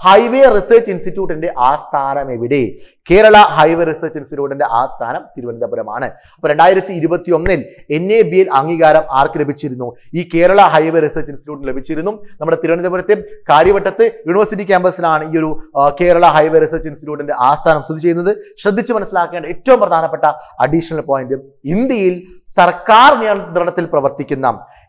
ഹൈവേ റിസർച്ച് ഇൻസ്റ്റിറ്റ്യൂട്ടിന്റെ ആസ്ഥാനം എവിടെ? കേരള ഹൈവേ റിസർച്ച് ഇൻസ്റ്റിറ്റ്യൂട്ടിന്റെ ആസ്ഥാനം തിരുവനന്തപുരമാണ്. അപ്പൊ രണ്ടായിരത്തി ഇരുപത്തി ഒന്നിൽ എൻ എ ബി എൽ അംഗീകാരം ആർക്ക് ലഭിച്ചിരുന്നു? ഈ കേരള ഹൈവേ റിസർച്ച് ഇൻസ്റ്റിറ്റ്യൂട്ടിന് ലഭിച്ചിരുന്നു. നമ്മുടെ തിരുവനന്തപുരത്തെ കാര്യവട്ടത്ത് യൂണിവേഴ്സിറ്റി ക്യാമ്പസിലാണ് ഈ ഒരു കേരള ഹൈവേ റിസർച്ച് ഇൻസ്റ്റിറ്റ്യൂട്ടിന്റെ ആസ്ഥാനം സ്ഥിതി ചെയ്യുന്നത്. ശ്രദ്ധിച്ച് മനസ്സിലാക്കേണ്ട ഏറ്റവും പ്രധാനപ്പെട്ട അഡീഷണൽ പോയിന്റ്, ഇന്ത്യയിൽ സർക്കാർ നിയന്ത്രണത്തിൽ പ്രവർത്തിക്കുന്ന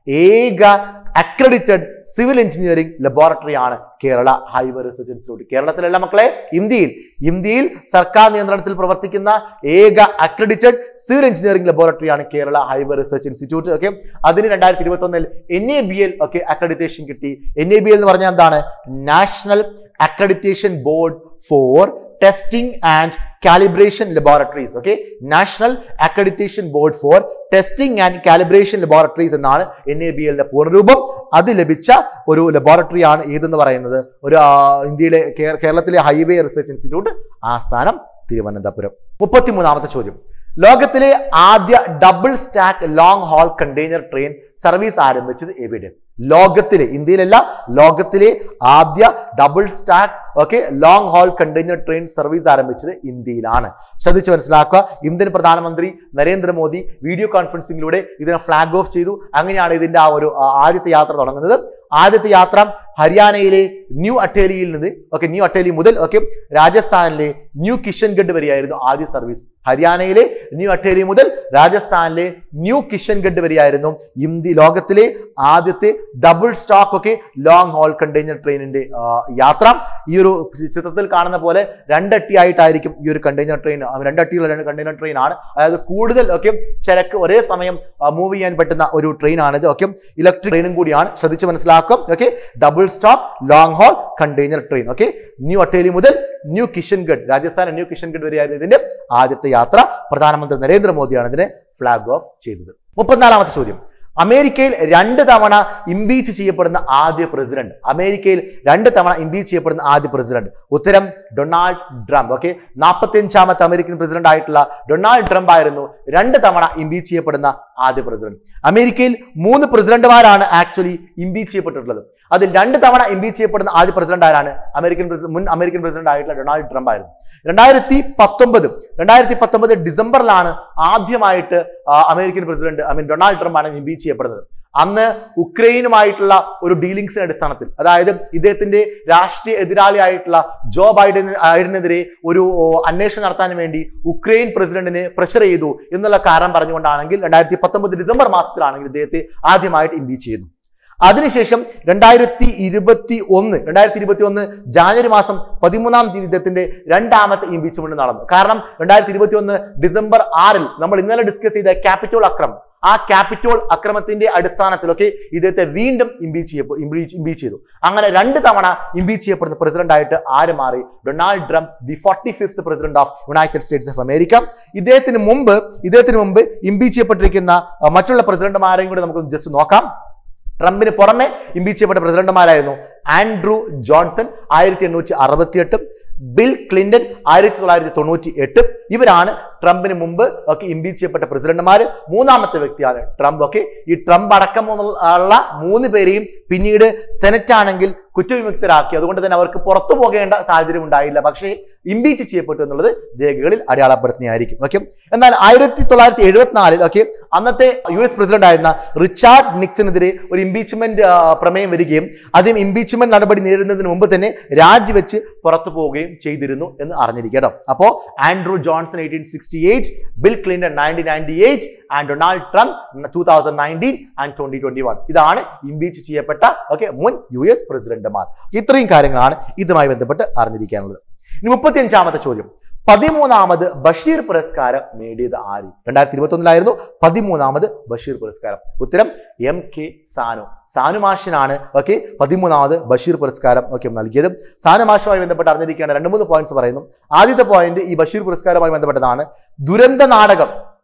ഏക അക്രഡിറ്റഡ് സിവിൽ എഞ്ചിനീയറിംഗ് ലബോറട്ടറിയാണ് കേരള ഹൈവേ റിസർച്ച് ഇൻസ്റ്റിറ്റ്യൂട്ട്. കേരളത്തിലല്ല മക്കളെ, ഇന്ത്യയിൽ ഇന്ത്യയിൽ സർക്കാർ നിയന്ത്രണത്തിൽ പ്രവർത്തിക്കുന്ന ഏക അക്രഡിറ്റഡ് സിവിൽ എഞ്ചിനീയറിംഗ് ലബോറട്ടറിയാണ് Kerala highway research institute. Okay, അതിന് രണ്ടായിരത്തി ഇരുപത്തി ഒന്നിൽ എൻ എ ബി എൽ ഒക്കെ അക്രഡിറ്റേഷൻ കിട്ടി. എൻ എ ബി എൽ എന്ന് പറഞ്ഞാൽ എന്താണ്? National accreditation board for testing and calibration laboratories. Okay, national accreditation board for testing and calibration laboratories എന്നാണ് എൻ എ ബി എല്ലിന്റെ പൂർണ്ണരൂപം. അത് ലഭിച്ച ഒരു ലബോറട്ടറിയാണ് ഏതെന്ന് പറയുന്നത്, ഒരു ഇന്ത്യയിലെ കേരളത്തിലെ ഹൈവേ റിസർച്ച് ഇൻസ്റ്റിറ്റ്യൂട്ട്, ആസ്ഥാനം തിരുവനന്തപുരം. മുപ്പത്തിമൂന്നാമത്തെ ചോദ്യം, ലോകത്തിലെ ആദ്യ double stack long haul container train service ആരംഭിച്ചത് എവിടെ? ലോകത്തിലെ, ഇന്ത്യയിലല്ല, ലോകത്തിലെ ആദ്യ double stack okay long haul container train service ആരംഭിച്ചത് ഇന്ത്യയിലാണ്. ശ്രദ്ധിച്ച് മനസ്സിലാക്കുക. ഇന്ത്യൻ പ്രധാനമന്ത്രി നരേന്ദ്രമോദി വീഡിയോ കോൺഫറൻസിംഗിലൂടെ ഇതിനെ ഫ്ലാഗ് ഓഫ് ചെയ്തു. അങ്ങനെയാണ് ഇതിന്റെ ആ ഒരു ആദ്യത്തെ യാത്ര തുടങ്ങുന്നത്. ആദ്യത്തെ യാത്ര ഹരിയാനയിലെ ന്യൂ അട്ടേലിയിൽ നിന്ന് ഓക്കെ ന്യൂ അട്ടേലി മുതൽ ഓക്കെ രാജസ്ഥാനിലെ ന്യൂ കിഷൻഗഡ് വരെയായിരുന്നു ആദ്യ സർവീസ്. ഹരിയാനയിലെ ന്യൂ അട്ടേലി മുതൽ രാജസ്ഥാനിലെ ന്യൂ കിഷൻഗഡ് വരെയായിരുന്നു ഇന്ത്യ ലോകത്തിലെ ആദ്യത്തെ double stock okay long haul container ട്രെയിനിന്റെ യാത്ര. ഈ ഒരു ചിത്രത്തിൽ കാണുന്ന പോലെ രണ്ടട്ടിയായിട്ടായിരിക്കും ഈ ഒരു കണ്ടെയ്നർ ട്രെയിൻ, രണ്ടട്ടിയുള്ള രണ്ട് കണ്ടെയ്നർ ട്രെയിൻ ആണ്. അതായത് കൂടുതൽ ഒക്കെ ചരക്ക് ഒരേ സമയം മൂവ് ചെയ്യാൻ പറ്റുന്ന ഒരു ട്രെയിൻ ആണിത്. ഓക്കെ, ഇലക്ട്രിക് ട്രെയിനും കൂടിയാണ്. ശ്രദ്ധിച്ച് മനസ്സിലാക്കും. Okay, double stop long haul container train. Okay, new Ateli മുതൽ ന്യൂ കിഷൻഗഡ്, രാജസ്ഥാൻ ന്യൂ കിഷൻഗഡ് വരെയായിരുന്നു ഇതിന്റെ ആദ്യത്തെ യാത്ര. പ്രധാനമന്ത്രി നരേന്ദ്രമോദിയാണ് ഇതിനെ ഫ്ലാഗ് ഓഫ് ചെയ്തത്. മുപ്പത്തിനാലാമത്തെ ചോദ്യം, അമേരിക്കയിൽ രണ്ട് തവണ ഇംപീച്ച് ചെയ്യപ്പെടുന്ന ആദ്യ പ്രസിഡന്റ്. അമേരിക്കയിൽ രണ്ട് തവണ ഇംപീച്ച് ചെയ്യപ്പെടുന്ന ആദ്യ പ്രസിഡന്റ്. ഉത്തരം ഡൊണാൾഡ് ട്രംപ്. ഓക്കെ, നാൽപ്പത്തി അഞ്ചാമത്തെ അമേരിക്കൻ പ്രസിഡന്റ് ആയിട്ടുള്ള ഡൊണാൾഡ് ട്രംപ് ആയിരുന്നു രണ്ട് തവണ ഇംപീച്ച് ചെയ്യപ്പെടുന്ന ആദ്യ പ്രസിഡന്റ്. അമേരിക്കയിൽ മൂന്ന് പ്രസിഡന്റുമാരാണ് ആക്ച്വലി ഇംപീച്ച് ചെയ്യപ്പെട്ടിട്ടുള്ളത്. അതിൽ രണ്ട് തവണ ഇംപീച്ച് ചെയ്യപ്പെടുന്ന ആദ്യ പ്രസിഡന്റ് ആരാണ്? അമേരിക്കൻ മുൻ അമേരിക്കൻ പ്രസിഡന്റ് ആയിട്ടുള്ള ഡൊണാൾഡ് ട്രംപ് ആയിരുന്നു. രണ്ടായിരത്തി പത്തൊമ്പത് രണ്ടായിരത്തി പത്തൊമ്പത് ഡിസംബറിലാണ് ആദ്യമായിട്ട് American president I mean Donald Trump ആണ് ഇംപീച്ച് ചെയ്യപ്പെടുന്നത്. അന്ന് ഉക്രൈനുമായിട്ടുള്ള ഒരു ഡീലിംഗ്സിന്റെ അടിസ്ഥാനത്തിൽ, അതായത് ഇദ്ദേഹത്തിന്റെ രാഷ്ട്രീയ എതിരാളിയായിട്ടുള്ള ജോ ബൈഡൻ ബൈഡനെതിരെ ഒരു അന്വേഷണം നടത്താൻ വേണ്ടി ഉക്രൈൻ പ്രസിഡന്റിനെ പ്രഷർ ചെയ്തു എന്നുള്ള കാരണം പറഞ്ഞുകൊണ്ടാണെങ്കിൽ രണ്ടായിരത്തി പത്തൊമ്പത് ഡിസംബർ മാസത്തിലാണെങ്കിൽ ഇദ്ദേഹത്തെ ആദ്യമായിട്ട് ഇംപീച്ച് ചെയ്തു. അതിനുശേഷം രണ്ടായിരത്തി ഇരുപത്തി ഒന്ന് രണ്ടായിരത്തി ഇരുപത്തി ഒന്ന് ജാനുവരി മാസം പതിമൂന്നാം തീയതി ഇദ്ദേഹത്തിന്റെ രണ്ടാമത്തെ ഇംപീച്ച്മെന്റ് നടന്നു. കാരണം രണ്ടായിരത്തി ഇരുപത്തി ഒന്ന് ഡിസംബർ ആറിൽ നമ്മൾ ഇന്നലെ ഡിസ്കസ് ചെയ്ത ക്യാപിറ്റോൾ അക്രമം, ആ ക്യാപിറ്റോൾ അക്രമത്തിന്റെ അടിസ്ഥാനത്തിലൊക്കെ ഇദ്ദേഹത്തെ വീണ്ടും ഇംപീച്ച് ചെയ്യപ്പെ ഇംപീച്ച് ചെയ്തു. അങ്ങനെ രണ്ട് തവണ ഇംപീച്ച് ചെയ്യപ്പെടുന്ന പ്രസിഡന്റ് ആയിട്ട് ആര് മാറി? Donald Trump, the forty fifth president of United States of America. ഇദ്ദേഹത്തിന് മുമ്പ് ഇദ്ദേഹത്തിന് മുമ്പ് ഇംപീച്ച് ചെയ്യപ്പെട്ടിരിക്കുന്ന മറ്റുള്ള പ്രസിഡന്റുമാരെയും കൂടി നമുക്ക് ജസ്റ്റ് നോക്കാം. ട്രംപിന് പുറമെ ഇംപീച്ച് ചെയ്യപ്പെട്ട പ്രസിഡന്റുമാരായിരുന്നു ആൻഡ്രൂ ജോൺസൺ ആയിരത്തി എണ്ണൂറ്റി അറുപത്തി എട്ട്, ബിൽ ക്ലിന്റൺ ആയിരത്തി തൊള്ളായിരത്തി തൊണ്ണൂറ്റി എട്ട്. ഇവരാണ് ട്രംപിന് മുമ്പ് ഒക്കെ ഇംപീച്ച് ചെയ്യപ്പെട്ട പ്രസിഡന്റുമാര്. മൂന്നാമത്തെ വ്യക്തിയാണ് ട്രംപ്. ഒക്കെ ഈ ട്രംപ് അടക്കമുള്ള മൂന്ന് പേരെയും പിന്നീട് സെനറ്റ് ആണെങ്കിൽ കുറ്റവിമുക്തരാക്കി. അതുകൊണ്ട് തന്നെ അവർക്ക് പുറത്തു പോകേണ്ട സാഹചര്യം ഉണ്ടായില്ല. പക്ഷേ ഇംപീച്ച് ചെയ്യപ്പെട്ടു എന്നുള്ളത് രേഖകളിൽ അടയാളപ്പെടുത്തുന്നതായിരിക്കും. ഓക്കെ, എന്നാൽ ആയിരത്തി തൊള്ളായിരത്തി എഴുപത്തിനാലിൽ ഓക്കെ അന്നത്തെ യു എസ് പ്രസിഡന്റ് ആയിരുന്ന റിച്ചാർഡ് നിക്സണെതിരെ ഒരു ഇംപീച്ച്മെന്റ് പ്രമേയം വരികയും ആദ്യം ഇംപീച്ച്മെന്റ് നടപടി നേരിടുന്നതിന് മുമ്പ് തന്നെ രാജിവെച്ച് പുറത്തു പോവുകയും ചെയ്തിരുന്നു എന്ന് അറിഞ്ഞിരിക്കണം. അപ്പോ Andrew Johnson eighteen sixty eight, Bill Clinton nineteen ninety eight and Donald Trump two thousand nineteen and twenty twenty one. ഇതാണ് ഇംപീച്ച് ചെയ്യപ്പെട്ട ഓക്കെ മുൻ യു എസ് പ്രസിഡന്റുമാർ. ഇത്രയും കാര്യങ്ങളാണ് ഇതുമായി ബന്ധപ്പെട്ട് അറിഞ്ഞിരിക്കാനുള്ളത്. ഇനി മുപ്പത്തി അഞ്ചാമത്തെ ചോദ്യം, പതിമൂന്നാമത് ബഷീർ പുരസ്കാരം നേടിയത് ആര്? രണ്ടായിരത്തി ഇരുപത്തി ഒന്നിലായിരുന്നു പതിമൂന്നാമത് ബഷീർ പുരസ്കാരം. ഉത്തരം എം കെ സാനു. സാനു മാഷിനാണ് ഓക്കെ പതിമൂന്നാമത് ബഷീർ പുരസ്കാരം ഓക്കെ നൽകിയത്. സാനു മാഷുമായി ബന്ധപ്പെട്ട് അറിഞ്ഞിരിക്കേണ്ട രണ്ട് മൂന്ന് പോയിന്റ്സ് പറയുന്നു. ആദ്യത്തെ പോയിന്റ് ഈ ബഷീർ പുരസ്കാരവുമായി ബന്ധപ്പെട്ടതാണ്. ദുരന്ത നാടകം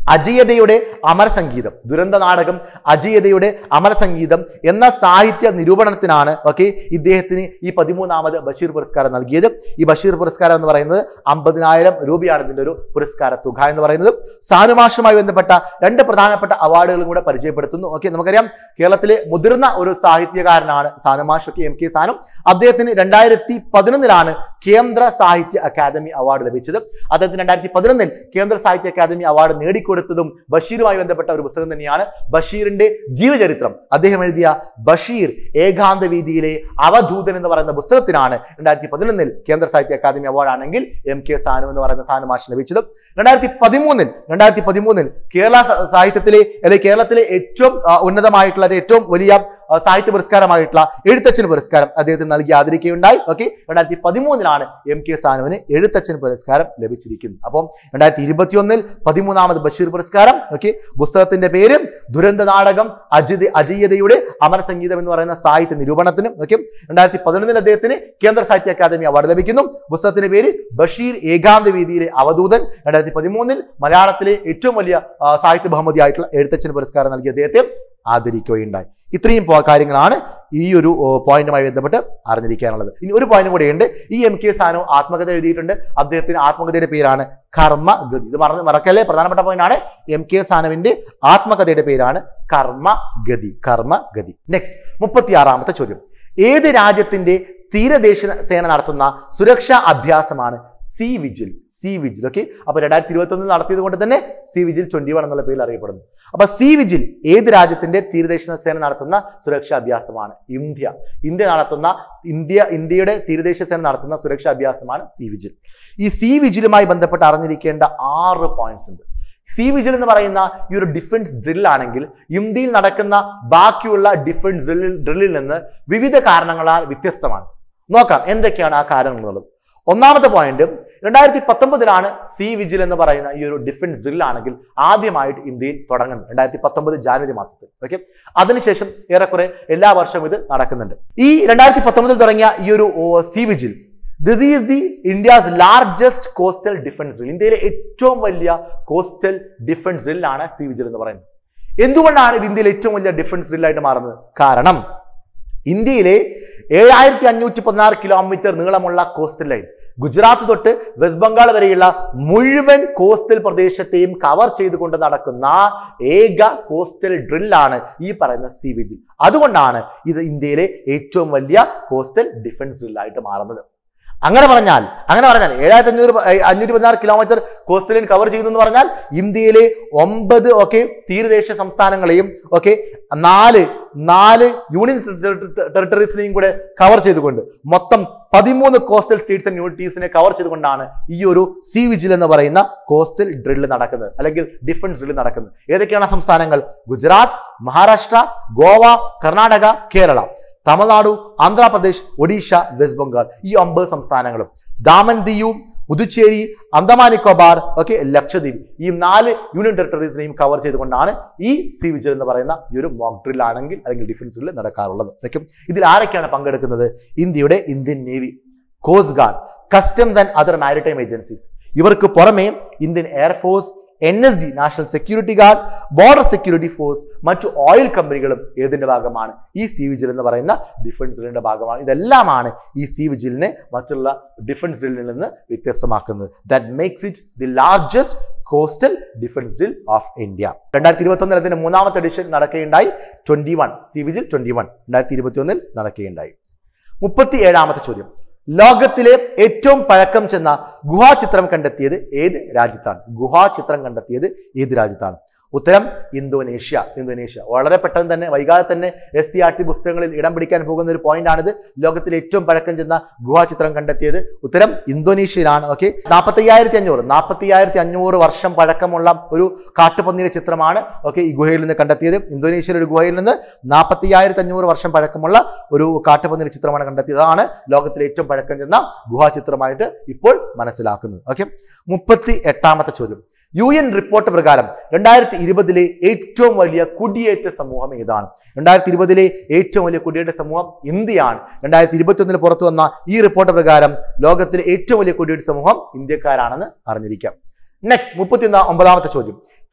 അജയ്യതയുടെ അമരസംഗീതം, ദുരന്ത നാടകം അജയ്യതയുടെ അമരസംഗീതം എന്ന സാഹിത്യ നിരൂപണത്തിനാണ് ഓക്കെ ഇദ്ദേഹത്തിന് ഈ പതിമൂന്നാമത് ബഷീർ പുരസ്കാരം നൽകിയത്. ഈ ബഷീർ പുരസ്കാരം എന്ന് പറയുന്നത് അമ്പതിനായിരം രൂപയാണ് ഇതിന്റെ ഒരു പുരസ്കാര തുക എന്ന് പറയുന്നത്. സാനുമാഷുമായി ബന്ധപ്പെട്ട രണ്ട് പ്രധാനപ്പെട്ട അവാർഡുകളും കൂടെ പരിചയപ്പെടുത്തുന്നു. ഓക്കെ, നമുക്കറിയാം കേരളത്തിലെ മുതിർന്ന ഒരു സാഹിത്യകാരനാണ് സാനുമാഷ്, ഒക്കെ എം കെ സാനു. അദ്ദേഹത്തിന് രണ്ടായിരത്തി പതിനൊന്നിലാണ് കേന്ദ്ര സാഹിത്യ അക്കാദമി അവാർഡ് ലഭിച്ചത്. അദ്ദേഹത്തിന് രണ്ടായിരത്തി പതിനൊന്നിൽ കേന്ദ്ര സാഹിത്യ അക്കാദമി അവാർഡ് നേടിക്കൊടുത്തതും ബഷീറുമായി ബന്ധപ്പെട്ട ഒരു പുസ്തകം തന്നെയാണ്. ബഷീറിന്റെ ജീവചരിത്രം അദ്ദേഹം എഴുതിയ ബഷീർ ഏകാന്ത വീതിയിലെ അവധൂതൻ എന്ന് പറയുന്ന പുസ്തകത്തിനാണ് രണ്ടായിരത്തി പതിനൊന്നിൽ കേന്ദ്ര സാഹിത്യ അക്കാദമി അവാർഡ് ആണെങ്കിൽ എം കെ സാനു എന്ന് പറയുന്ന സാനു മാഷ് ലഭിച്ചത്. രണ്ടായിരത്തി പതിമൂന്നിൽ രണ്ടായിരത്തി പതിമൂന്നിൽ കേരള സാഹിത്യത്തിലെ അല്ലെങ്കിൽ കേരളത്തിലെ ഏറ്റവും ഉന്നതമായിട്ടുള്ള ഏറ്റവും വലിയ സാഹിത്യ പുരസ്കാരമായിട്ടുള്ള എഴുത്തച്ഛൻ പുരസ്കാരം അദ്ദേഹത്തിന് നൽകി ആദരിക്കുകയുണ്ടായി. ഓക്കെ, രണ്ടായിരത്തി പതിമൂന്നിലാണ് എം കെ സാനുവിന് എഴുത്തച്ഛൻ പുരസ്കാരം ലഭിച്ചിരിക്കുന്നത്. അപ്പം രണ്ടായിരത്തി ഇരുപത്തി ഒന്നിൽ പതിമൂന്നാമത് ബഷീർ പുരസ്കാരം. ഓക്കെ, പുസ്തകത്തിന്റെ പേര് ദുരന്ത നാടകം അജിത് അജയ്യതയുടെ അമരസംഗീതം എന്ന് പറയുന്ന സാഹിത്യ നിരൂപണത്തിന്. ഓക്കെ, രണ്ടായിരത്തി പതിനൊന്നിൽ അദ്ദേഹത്തിന് കേന്ദ്ര സാഹിത്യ അക്കാദമി അവാർഡ് ലഭിക്കുന്നു. പുസ്തകത്തിന്റെ പേര് ബഷീർ ഏകാന്ത വീതിയിലെ അവധൂതൻ. രണ്ടായിരത്തി പതിമൂന്നിൽ മലയാളത്തിലെ ഏറ്റവും വലിയ സാഹിത്യ ബഹുമതി ആയിട്ടുള്ള എഴുത്തച്ഛൻ പുരസ്കാരം നൽകി അദ്ദേഹത്തെ ആദരിക്കുകയുണ്ടായി. ഇത്രയും കാര്യങ്ങളാണ് ഈ ഒരു പോയിന്റുമായി ബന്ധപ്പെട്ട് അറിഞ്ഞിരിക്കാനുള്ളത്. ഇനി ഒരു പോയിന്റ് കൂടെയുണ്ട്. ഈ എം കെ സാനു ആത്മകഥ എഴുതിയിട്ടുണ്ട്. അദ്ദേഹത്തിന് ആത്മകഥയുടെ പേരാണ് കർമ്മഗതി. ഇത് മറന്ന് മറക്കല്ലേ, പ്രധാനപ്പെട്ട പോയിന്റ് ആണ്. എം കെ സാനുവിന്റെ ആത്മകഥയുടെ പേരാണ് കർമ്മഗതി. കർമ്മഗതി. നെക്സ്റ്റ്, മുപ്പത്തി ആറാമത്തെ ചോദ്യം. ഏത് രാജ്യത്തിന്റെ തീരദേശ സേന നടത്തുന്ന സുരക്ഷാ അഭ്യാസമാണ് Sea Vigil? Sea Vigil. Okay, അപ്പൊ രണ്ടായിരത്തി ഇരുപത്തി ഒന്നിൽ നടത്തിയത് കൊണ്ട് തന്നെ സീ വിജിൽ ട്വന്റി വൺ എന്നുള്ള പേരിൽ അറിയപ്പെടുന്നു. അപ്പൊ സീ വിജിൽ ഏത് രാജ്യത്തിന്റെ തീരദേശ സേന നടത്തുന്ന സുരക്ഷാ അഭ്യാസമാണ്? ഇന്ത്യ. ഇന്ത്യ നടത്തുന്ന ഇന്ത്യ ഇന്ത്യയുടെ തീരദേശ സേന നടത്തുന്ന സുരക്ഷാ അഭ്യാസമാണ് സീ വിജിൽ. ഈ സീ വിജിലുമായി ബന്ധപ്പെട്ട് അറിഞ്ഞിരിക്കേണ്ട ആറ് പോയിന്റ്സ് ഉണ്ട്. സീ വിജിൽ എന്ന് പറയുന്ന ഈ ഒരു ഡിഫൻസ് ഡ്രിൽ ആണെങ്കിൽ ഇന്ത്യയിൽ നടക്കുന്ന ബാക്കിയുള്ള ഡിഫൻസ് ഡ്രില്ലിൽ ഡ്രില്ലിൽ നിന്ന് വിവിധ കാരണങ്ങളാൽ വ്യത്യസ്തമാണ്. നോക്കാം എന്തൊക്കെയാണ് ആ കാരണങ്ങൾ എന്നുള്ളത്. ഒന്നാമത്തെ പോയിന്റ്, രണ്ടായിരത്തി പത്തൊമ്പതിലാണ് സീ വിജിൽ എന്ന് പറയുന്ന ഈ ഒരു ഡിഫൻസ് ഡ്രിൽ ആണെങ്കിൽ ആദ്യമായിട്ട് ഇന്ത്യയിൽ തുടങ്ങുന്നത് രണ്ടായിരത്തി പത്തൊമ്പത് ജാനുവരി മാസത്തിൽ. ഓക്കെ, അതിനുശേഷം ഏറെക്കുറെ എല്ലാ വർഷവും ഇത് നടക്കുന്നുണ്ട്. ഈ രണ്ടായിരത്തി പത്തൊമ്പതിൽ തുടങ്ങിയ ഈ ഒരു Sea Vigil, this is the India's largest coastal defence drill. ഇന്ത്യയിലെ ഏറ്റവും വലിയ കോസ്റ്റൽ ഡിഫൻസ് ഡ്രിൽ ആണ് സീ വിജിൽ എന്ന് പറയുന്നത്. എന്തുകൊണ്ടാണ് ഇത് ഇന്ത്യയിലെ ഏറ്റവും വലിയ ഡിഫൻസ് ഡ്രില്ലായിട്ട് മാറുന്നത്? കാരണം ഇന്ത്യയിലെ ഏഴായിരത്തി അഞ്ഞൂറ്റി പതിനാറ് കിലോമീറ്റർ നീളമുള്ള കോസ്റ്റൽ ലൈൻ, ഗുജറാത്ത് തൊട്ട് വെസ്റ്റ് ബംഗാൾ വരെയുള്ള മുഴുവൻ കോസ്റ്റൽ പ്രദേശത്തെയും കവർ ചെയ്തുകൊണ്ട് നടക്കുന്ന ഏക കോസ്റ്റൽ ഡ്രില്ലാണ് ഈ പറയുന്ന സീ വിജിൽ. അതുകൊണ്ടാണ് ഇത് ഇന്ത്യയിലെ ഏറ്റവും വലിയ കോസ്റ്റൽ ഡിഫൻസ് ഡ്രില്ലായിട്ട് മാറുന്നത്. അങ്ങനെ പറഞ്ഞാൽ അങ്ങനെ പറഞ്ഞാൽ ഏഴായിരത്തി അഞ്ഞൂറ് അഞ്ഞൂറ്റി പതിനാറ് കിലോമീറ്റർ കോസ്റ്റൽ ലൈൻ കവർ ചെയ്യുന്നു എന്ന് പറഞ്ഞാൽ ഇന്ത്യയിലെ ഒമ്പത് ഓക്കെ തീരദേശ സംസ്ഥാനങ്ങളെയും ഓക്കെ നാല് നാല് യൂണിയൻ ടെറിട്ടറീസിനെയും കൂടെ കവർ ചെയ്തുകൊണ്ട് മൊത്തം പതിമൂന്ന് കോസ്റ്റൽ സ്റ്റേറ്റ്സ് ആൻഡ് യൂണിറ്റീസിനെ കവർ ചെയ്തുകൊണ്ടാണ് ഈ ഒരു സീ വിജിൽ എന്ന് പറയുന്ന കോസ്റ്റൽ ഡ്രില്ല് നടക്കുന്നത്, അല്ലെങ്കിൽ ഡിഫൻസ് ഡ്രില്ല് നടക്കുന്നത്. ഏതൊക്കെയാണ് സംസ്ഥാനങ്ങൾ? ഗുജറാത്ത്, മഹാരാഷ്ട്ര, ഗോവ, കർണാടക, കേരള, തമിഴ്നാടു, ആന്ധ്രാപ്രദേശ്, ഒഡീഷ, വെസ്റ്റ് ബംഗാൾ. ഈ ഒമ്പത് സംസ്ഥാനങ്ങളും ദാമൻ ദിയു, പുതുച്ചേരി, അന്തമാൻ നിക്കോബാർ, ഓക്കെ ലക്ഷദ്വീപ്, ഈ നാല് യൂണിയൻ ടെറിട്ടറീസിനെയും കവർ ചെയ്തുകൊണ്ടാണ് ഈ സീ വിജിൽ എന്ന് പറയുന്ന ഈ ഒരു മോക്ക് ഡ്രിൽ ആണെങ്കിൽ അല്ലെങ്കിൽ ഡിഫൻസ് ഡ്രിൽ നടക്കാറുള്ളത്. ഓക്കെ, ഇതിൽ ആരൊക്കെയാണ് പങ്കെടുക്കുന്നത്? ഇന്ത്യയുടെ Indian navy, coast guard, customs and other maritime agencies. ഇവർക്ക് പുറമെ Indian air force, N S D national security guard, border security force, മറ്റു ഓയിൽ കമ്പനികളും ഏതിന്റെ ഭാഗമാണ്? ഈ സീ വിജിൽ എന്ന് പറയുന്ന ഡിഫൻസ് ഡ്രില്ലിന്റെ ഭാഗമാണ്. ഇതെല്ലാമാണ് ഈ സീ വിജിലിനെ മറ്റുള്ള ഡിഫൻസ് ഡ്രില്ലിൽ നിന്ന് വ്യത്യസ്തമാക്കുന്നത്. That makes it the largest coastal defence drill of India. രണ്ടായിരത്തി ഇരുപത്തി ഒന്നിൽ അതിന്റെ മൂന്നാമത്തെ എഡിഷൻ നടക്കുകയുണ്ടായി. Twenty one Sea Vigil twenty one രണ്ടായിരത്തി ഇരുപത്തി ഒന്നിൽ നടക്കുകയുണ്ടായി. മുപ്പത്തി ഏഴാമത്തെ ചോദ്യം. ലോകത്തിലെ ഏറ്റവും പഴക്കം ചെന്ന ഗുഹാചിത്രം കണ്ടെത്തിയത് ഏത് രാജ്യത്താണ്? ഗുഹാചിത്രം കണ്ടെത്തിയത് ഏത് രാജ്യത്താണ്? ഉത്തരം ഇന്തോനേഷ്യ. ഇന്തോനേഷ്യ വളരെ പെട്ടെന്ന് തന്നെ വൈകാതെ തന്നെ എസ് സി ആർ ടി പുസ്തകങ്ങളിൽ ഇടം പിടിക്കാൻ പോകുന്ന ഒരു പോയിന്റ് ആണിത്. ലോകത്തിലെ ഏറ്റവും പഴക്കം ചെന്ന ഗുഹാചിത്രം കണ്ടെത്തിയത് ഉത്തരം ഇന്തോനേഷ്യയിലാണ്. ഓക്കെ, നാൽപ്പത്തി അയ്യായിരത്തി അഞ്ഞൂറ് നാൽപ്പത്തി അയ്യായിരത്തി അഞ്ഞൂറ് വർഷം പഴക്കമുള്ള ഒരു കാട്ടുപന്നിയുടെ ചിത്രമാണ് ഓക്കെ ഈ ഗുഹയിൽ നിന്ന് കണ്ടെത്തിയത്. ഇന്തോനേഷ്യയിലെ ഒരു ഗുഹയിൽ നിന്ന് നാൽപ്പത്തി അയ്യായിരത്തി അഞ്ഞൂറ് വർഷം പഴക്കമുള്ള ഒരു കാട്ടുപന്നിയുടെ ചിത്രമാണ് കണ്ടെത്തിയത്. അതാണ് ലോകത്തിലെ ഏറ്റവും പഴക്കം ചെന്ന ഗുഹാചിത്രമായിട്ട് ഇപ്പോൾ മനസ്സിലാക്കുന്നത്. ഓക്കെ, മുപ്പത്തി എട്ടാമത്തെ ചോദ്യം. യു എൻ റിപ്പോർട്ട് പ്രകാരം രണ്ടായിരത്തി ഇരുപതിലെ ഏറ്റവും വലിയ കുടിയേറ്റ സമൂഹം ഏതാണ്? രണ്ടായിരത്തി ഇരുപതിലെ ഏറ്റവും വലിയ കുടിയേറ്റ സമൂഹം ഇന്ത്യയാണ്. രണ്ടായിരത്തി ഇരുപത്തി ഒന്നിൽ പുറത്തു വന്ന ഈ റിപ്പോർട്ട് പ്രകാരം ലോകത്തിലെ ഏറ്റവും വലിയ കുടിയേറ്റ സമൂഹം ഇന്ത്യക്കാരാണെന്ന് അറിഞ്ഞിരിക്കാം. നെക്സ്റ്റ്, മുപ്പത്തി ഒമ്പതാമത്തെ ചോദ്യം.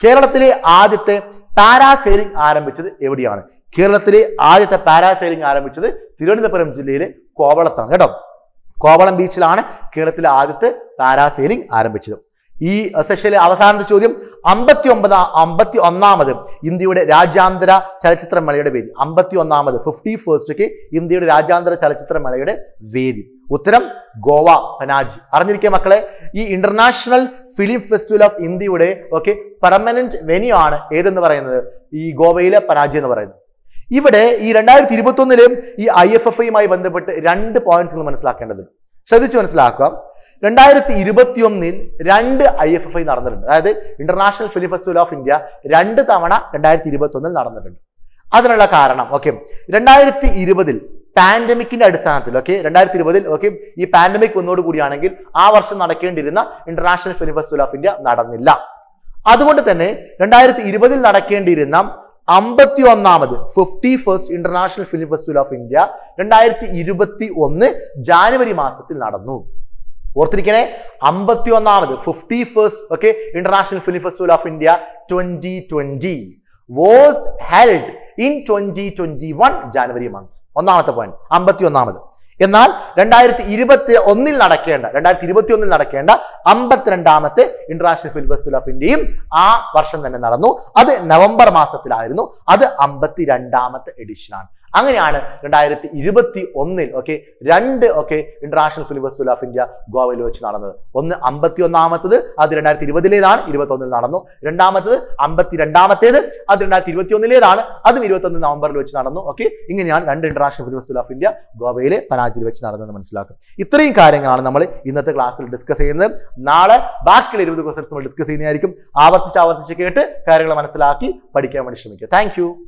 കേരളത്തിലെ ആദ്യത്തെ പാരാസെയിലിംഗ് ആരംഭിച്ചത് എവിടെയാണ്? കേരളത്തിലെ ആദ്യത്തെ പാരാസെയിലിംഗ് ആരംഭിച്ചത് തിരുവനന്തപുരം ജില്ലയിലെ കോവളത്താണ് കേട്ടോ. കോവളം ബീച്ചിലാണ് കേരളത്തിലെ ആദ്യത്തെ പാരാസെയിലിംഗ് ആരംഭിച്ചത്. ഈ സെഷനിലെ അവസാനത്തെ ചോദ്യം അമ്പത്തി ഒമ്പതാം അമ്പത്തി ഒന്നാമത് ഇന്ത്യയുടെ രാജ്യാന്തര ചലച്ചിത്രമേളയുടെ വേദി. അമ്പത്തി ഒന്നാമത് ഫിഫ്റ്റി ഫസ്റ്റ് ഇന്ത്യയുടെ രാജ്യാന്തര ചലച്ചിത്രമേളയുടെ വേദി. ഉത്തരം ഗോവ, പനാജി. അറിഞ്ഞിരിക്കുക മക്കളെ, ഈ ഇന്റർനാഷണൽ ഫിലിം ഫെസ്റ്റിവൽ ഓഫ് ഇന്ത്യയുടെ ഓക്കെ പെർമനന്റ് വെന്യൂ ആണ് ഏതെന്ന് പറയുന്നത് ഈ ഗോവയിലെ പനാജി എന്ന് പറയുന്നത്. ഇവിടെ ഈ രണ്ടായിരത്തി ഇരുപത്തി ഒന്നിലും ഈ ഐ എഫ് എഫ് ഐയുമായി ബന്ധപ്പെട്ട് രണ്ട് പോയിന്റ്സ് നിങ്ങൾ മനസ്സിലാക്കേണ്ടത്. ശ്രദ്ധിച്ച് മനസ്സിലാക്കുക. രണ്ടായിരത്തി ഇരുപത്തി ഒന്നിൽ രണ്ട് ഐ എഫ് എഫ് ഐ നടന്നിട്ടുണ്ട്. അതായത് international film festival of India രണ്ട് തവണ രണ്ടായിരത്തി ഇരുപത്തി ഒന്നിൽ നടന്നിട്ടുണ്ട്. അതിനുള്ള കാരണം ഓക്കെ രണ്ടായിരത്തി ഇരുപതിൽ പാൻഡമിക്കിന്റെ അടിസ്ഥാനത്തിൽ ഓക്കെ രണ്ടായിരത്തി ഇരുപതിൽ ഓക്കെ ഈ പാൻഡമിക് വന്നോട് കൂടിയാണെങ്കിൽ ആ വർഷം നടക്കേണ്ടിയിരുന്ന international film festival of India നടന്നില്ല. അതുകൊണ്ട് തന്നെ രണ്ടായിരത്തി ഇരുപതിൽ നടക്കേണ്ടിയിരുന്ന അമ്പത്തി ഒന്നാമത് fifty first international film festival of India രണ്ടായിരത്തി ഇരുപത്തി ഒന്ന് ജാനുവരി മാസത്തിൽ നടന്നു. ഓർത്തിരിക്കണേ, അമ്പത്തി ഒന്നാമത് fifty first okay international film festival of India twenty twenty was held in twenty twenty one January month. ഒന്നാമത്തെ പോയിന്റ് അമ്പത്തി ഒന്നാമത്. എന്നാൽ രണ്ടായിരത്തി ഇരുപത്തി ഒന്നിൽ നടക്കേണ്ട രണ്ടായിരത്തി ഇരുപത്തി ഒന്നിൽ നടക്കേണ്ട അമ്പത്തിരണ്ടാമത്തെ ഇന്റർനാഷണൽ ഫിലിം ഫെസ്റ്റിവൽ ഓഫ് ഇന്ത്യയും ആ വർഷം തന്നെ നടന്നു. അത് നവംബർ മാസത്തിലായിരുന്നു. അത് അമ്പത്തി രണ്ടാമത്തെ എഡിഷനാണ്. അങ്ങനെയാണ് രണ്ടായിരത്തി ഇരുപത്തി ഒന്നിൽ ഓക്കെ രണ്ട് okay international film festival of India ഗോവയിൽ വെച്ച് നടന്നത്. ഒന്ന് അമ്പത്തി ഒന്നാമത്തത് അത് രണ്ടായിരത്തി ഇരുപതിലേതാണ്, ഇരുപത്തി ഒന്നിൽ നടന്നു. രണ്ടാമത്തത് അമ്പത്തി രണ്ടാമത്തേത് അത് രണ്ടായിരത്തി ഇരുപത്തി ഒന്നിലേതാണ്, അതും ഇരുപത്തി ഒന്ന് നവംബറിൽ വെച്ച് നടന്നു. ഓക്കെ ഇങ്ങനെയാണ് രണ്ട് international film festival of India ഗോവയിലെ പനാജിയിൽ വെച്ച് നടന്നതെന്ന് മനസ്സിലാക്കും. ഇത്രയും കാര്യങ്ങളാണ് നമ്മൾ ഇന്നത്തെ ക്ലാസ്സിൽ ഡിസ്കസ് ചെയ്യുന്നത്. നാളെ ബാക്കിയുള്ള ഇരുപത് ക്വസ്റ്റൻസ് നമ്മൾ ഡിസ്കസ് ചെയ്യുന്നതായിരിക്കും. ആവർത്തിച്ച് ആവർത്തിച്ച് കേട്ട് കാര്യങ്ങൾ മനസ്സിലാക്കി പഠിക്കാൻ വേണ്ടി ശ്രമിക്കുക. താങ്ക്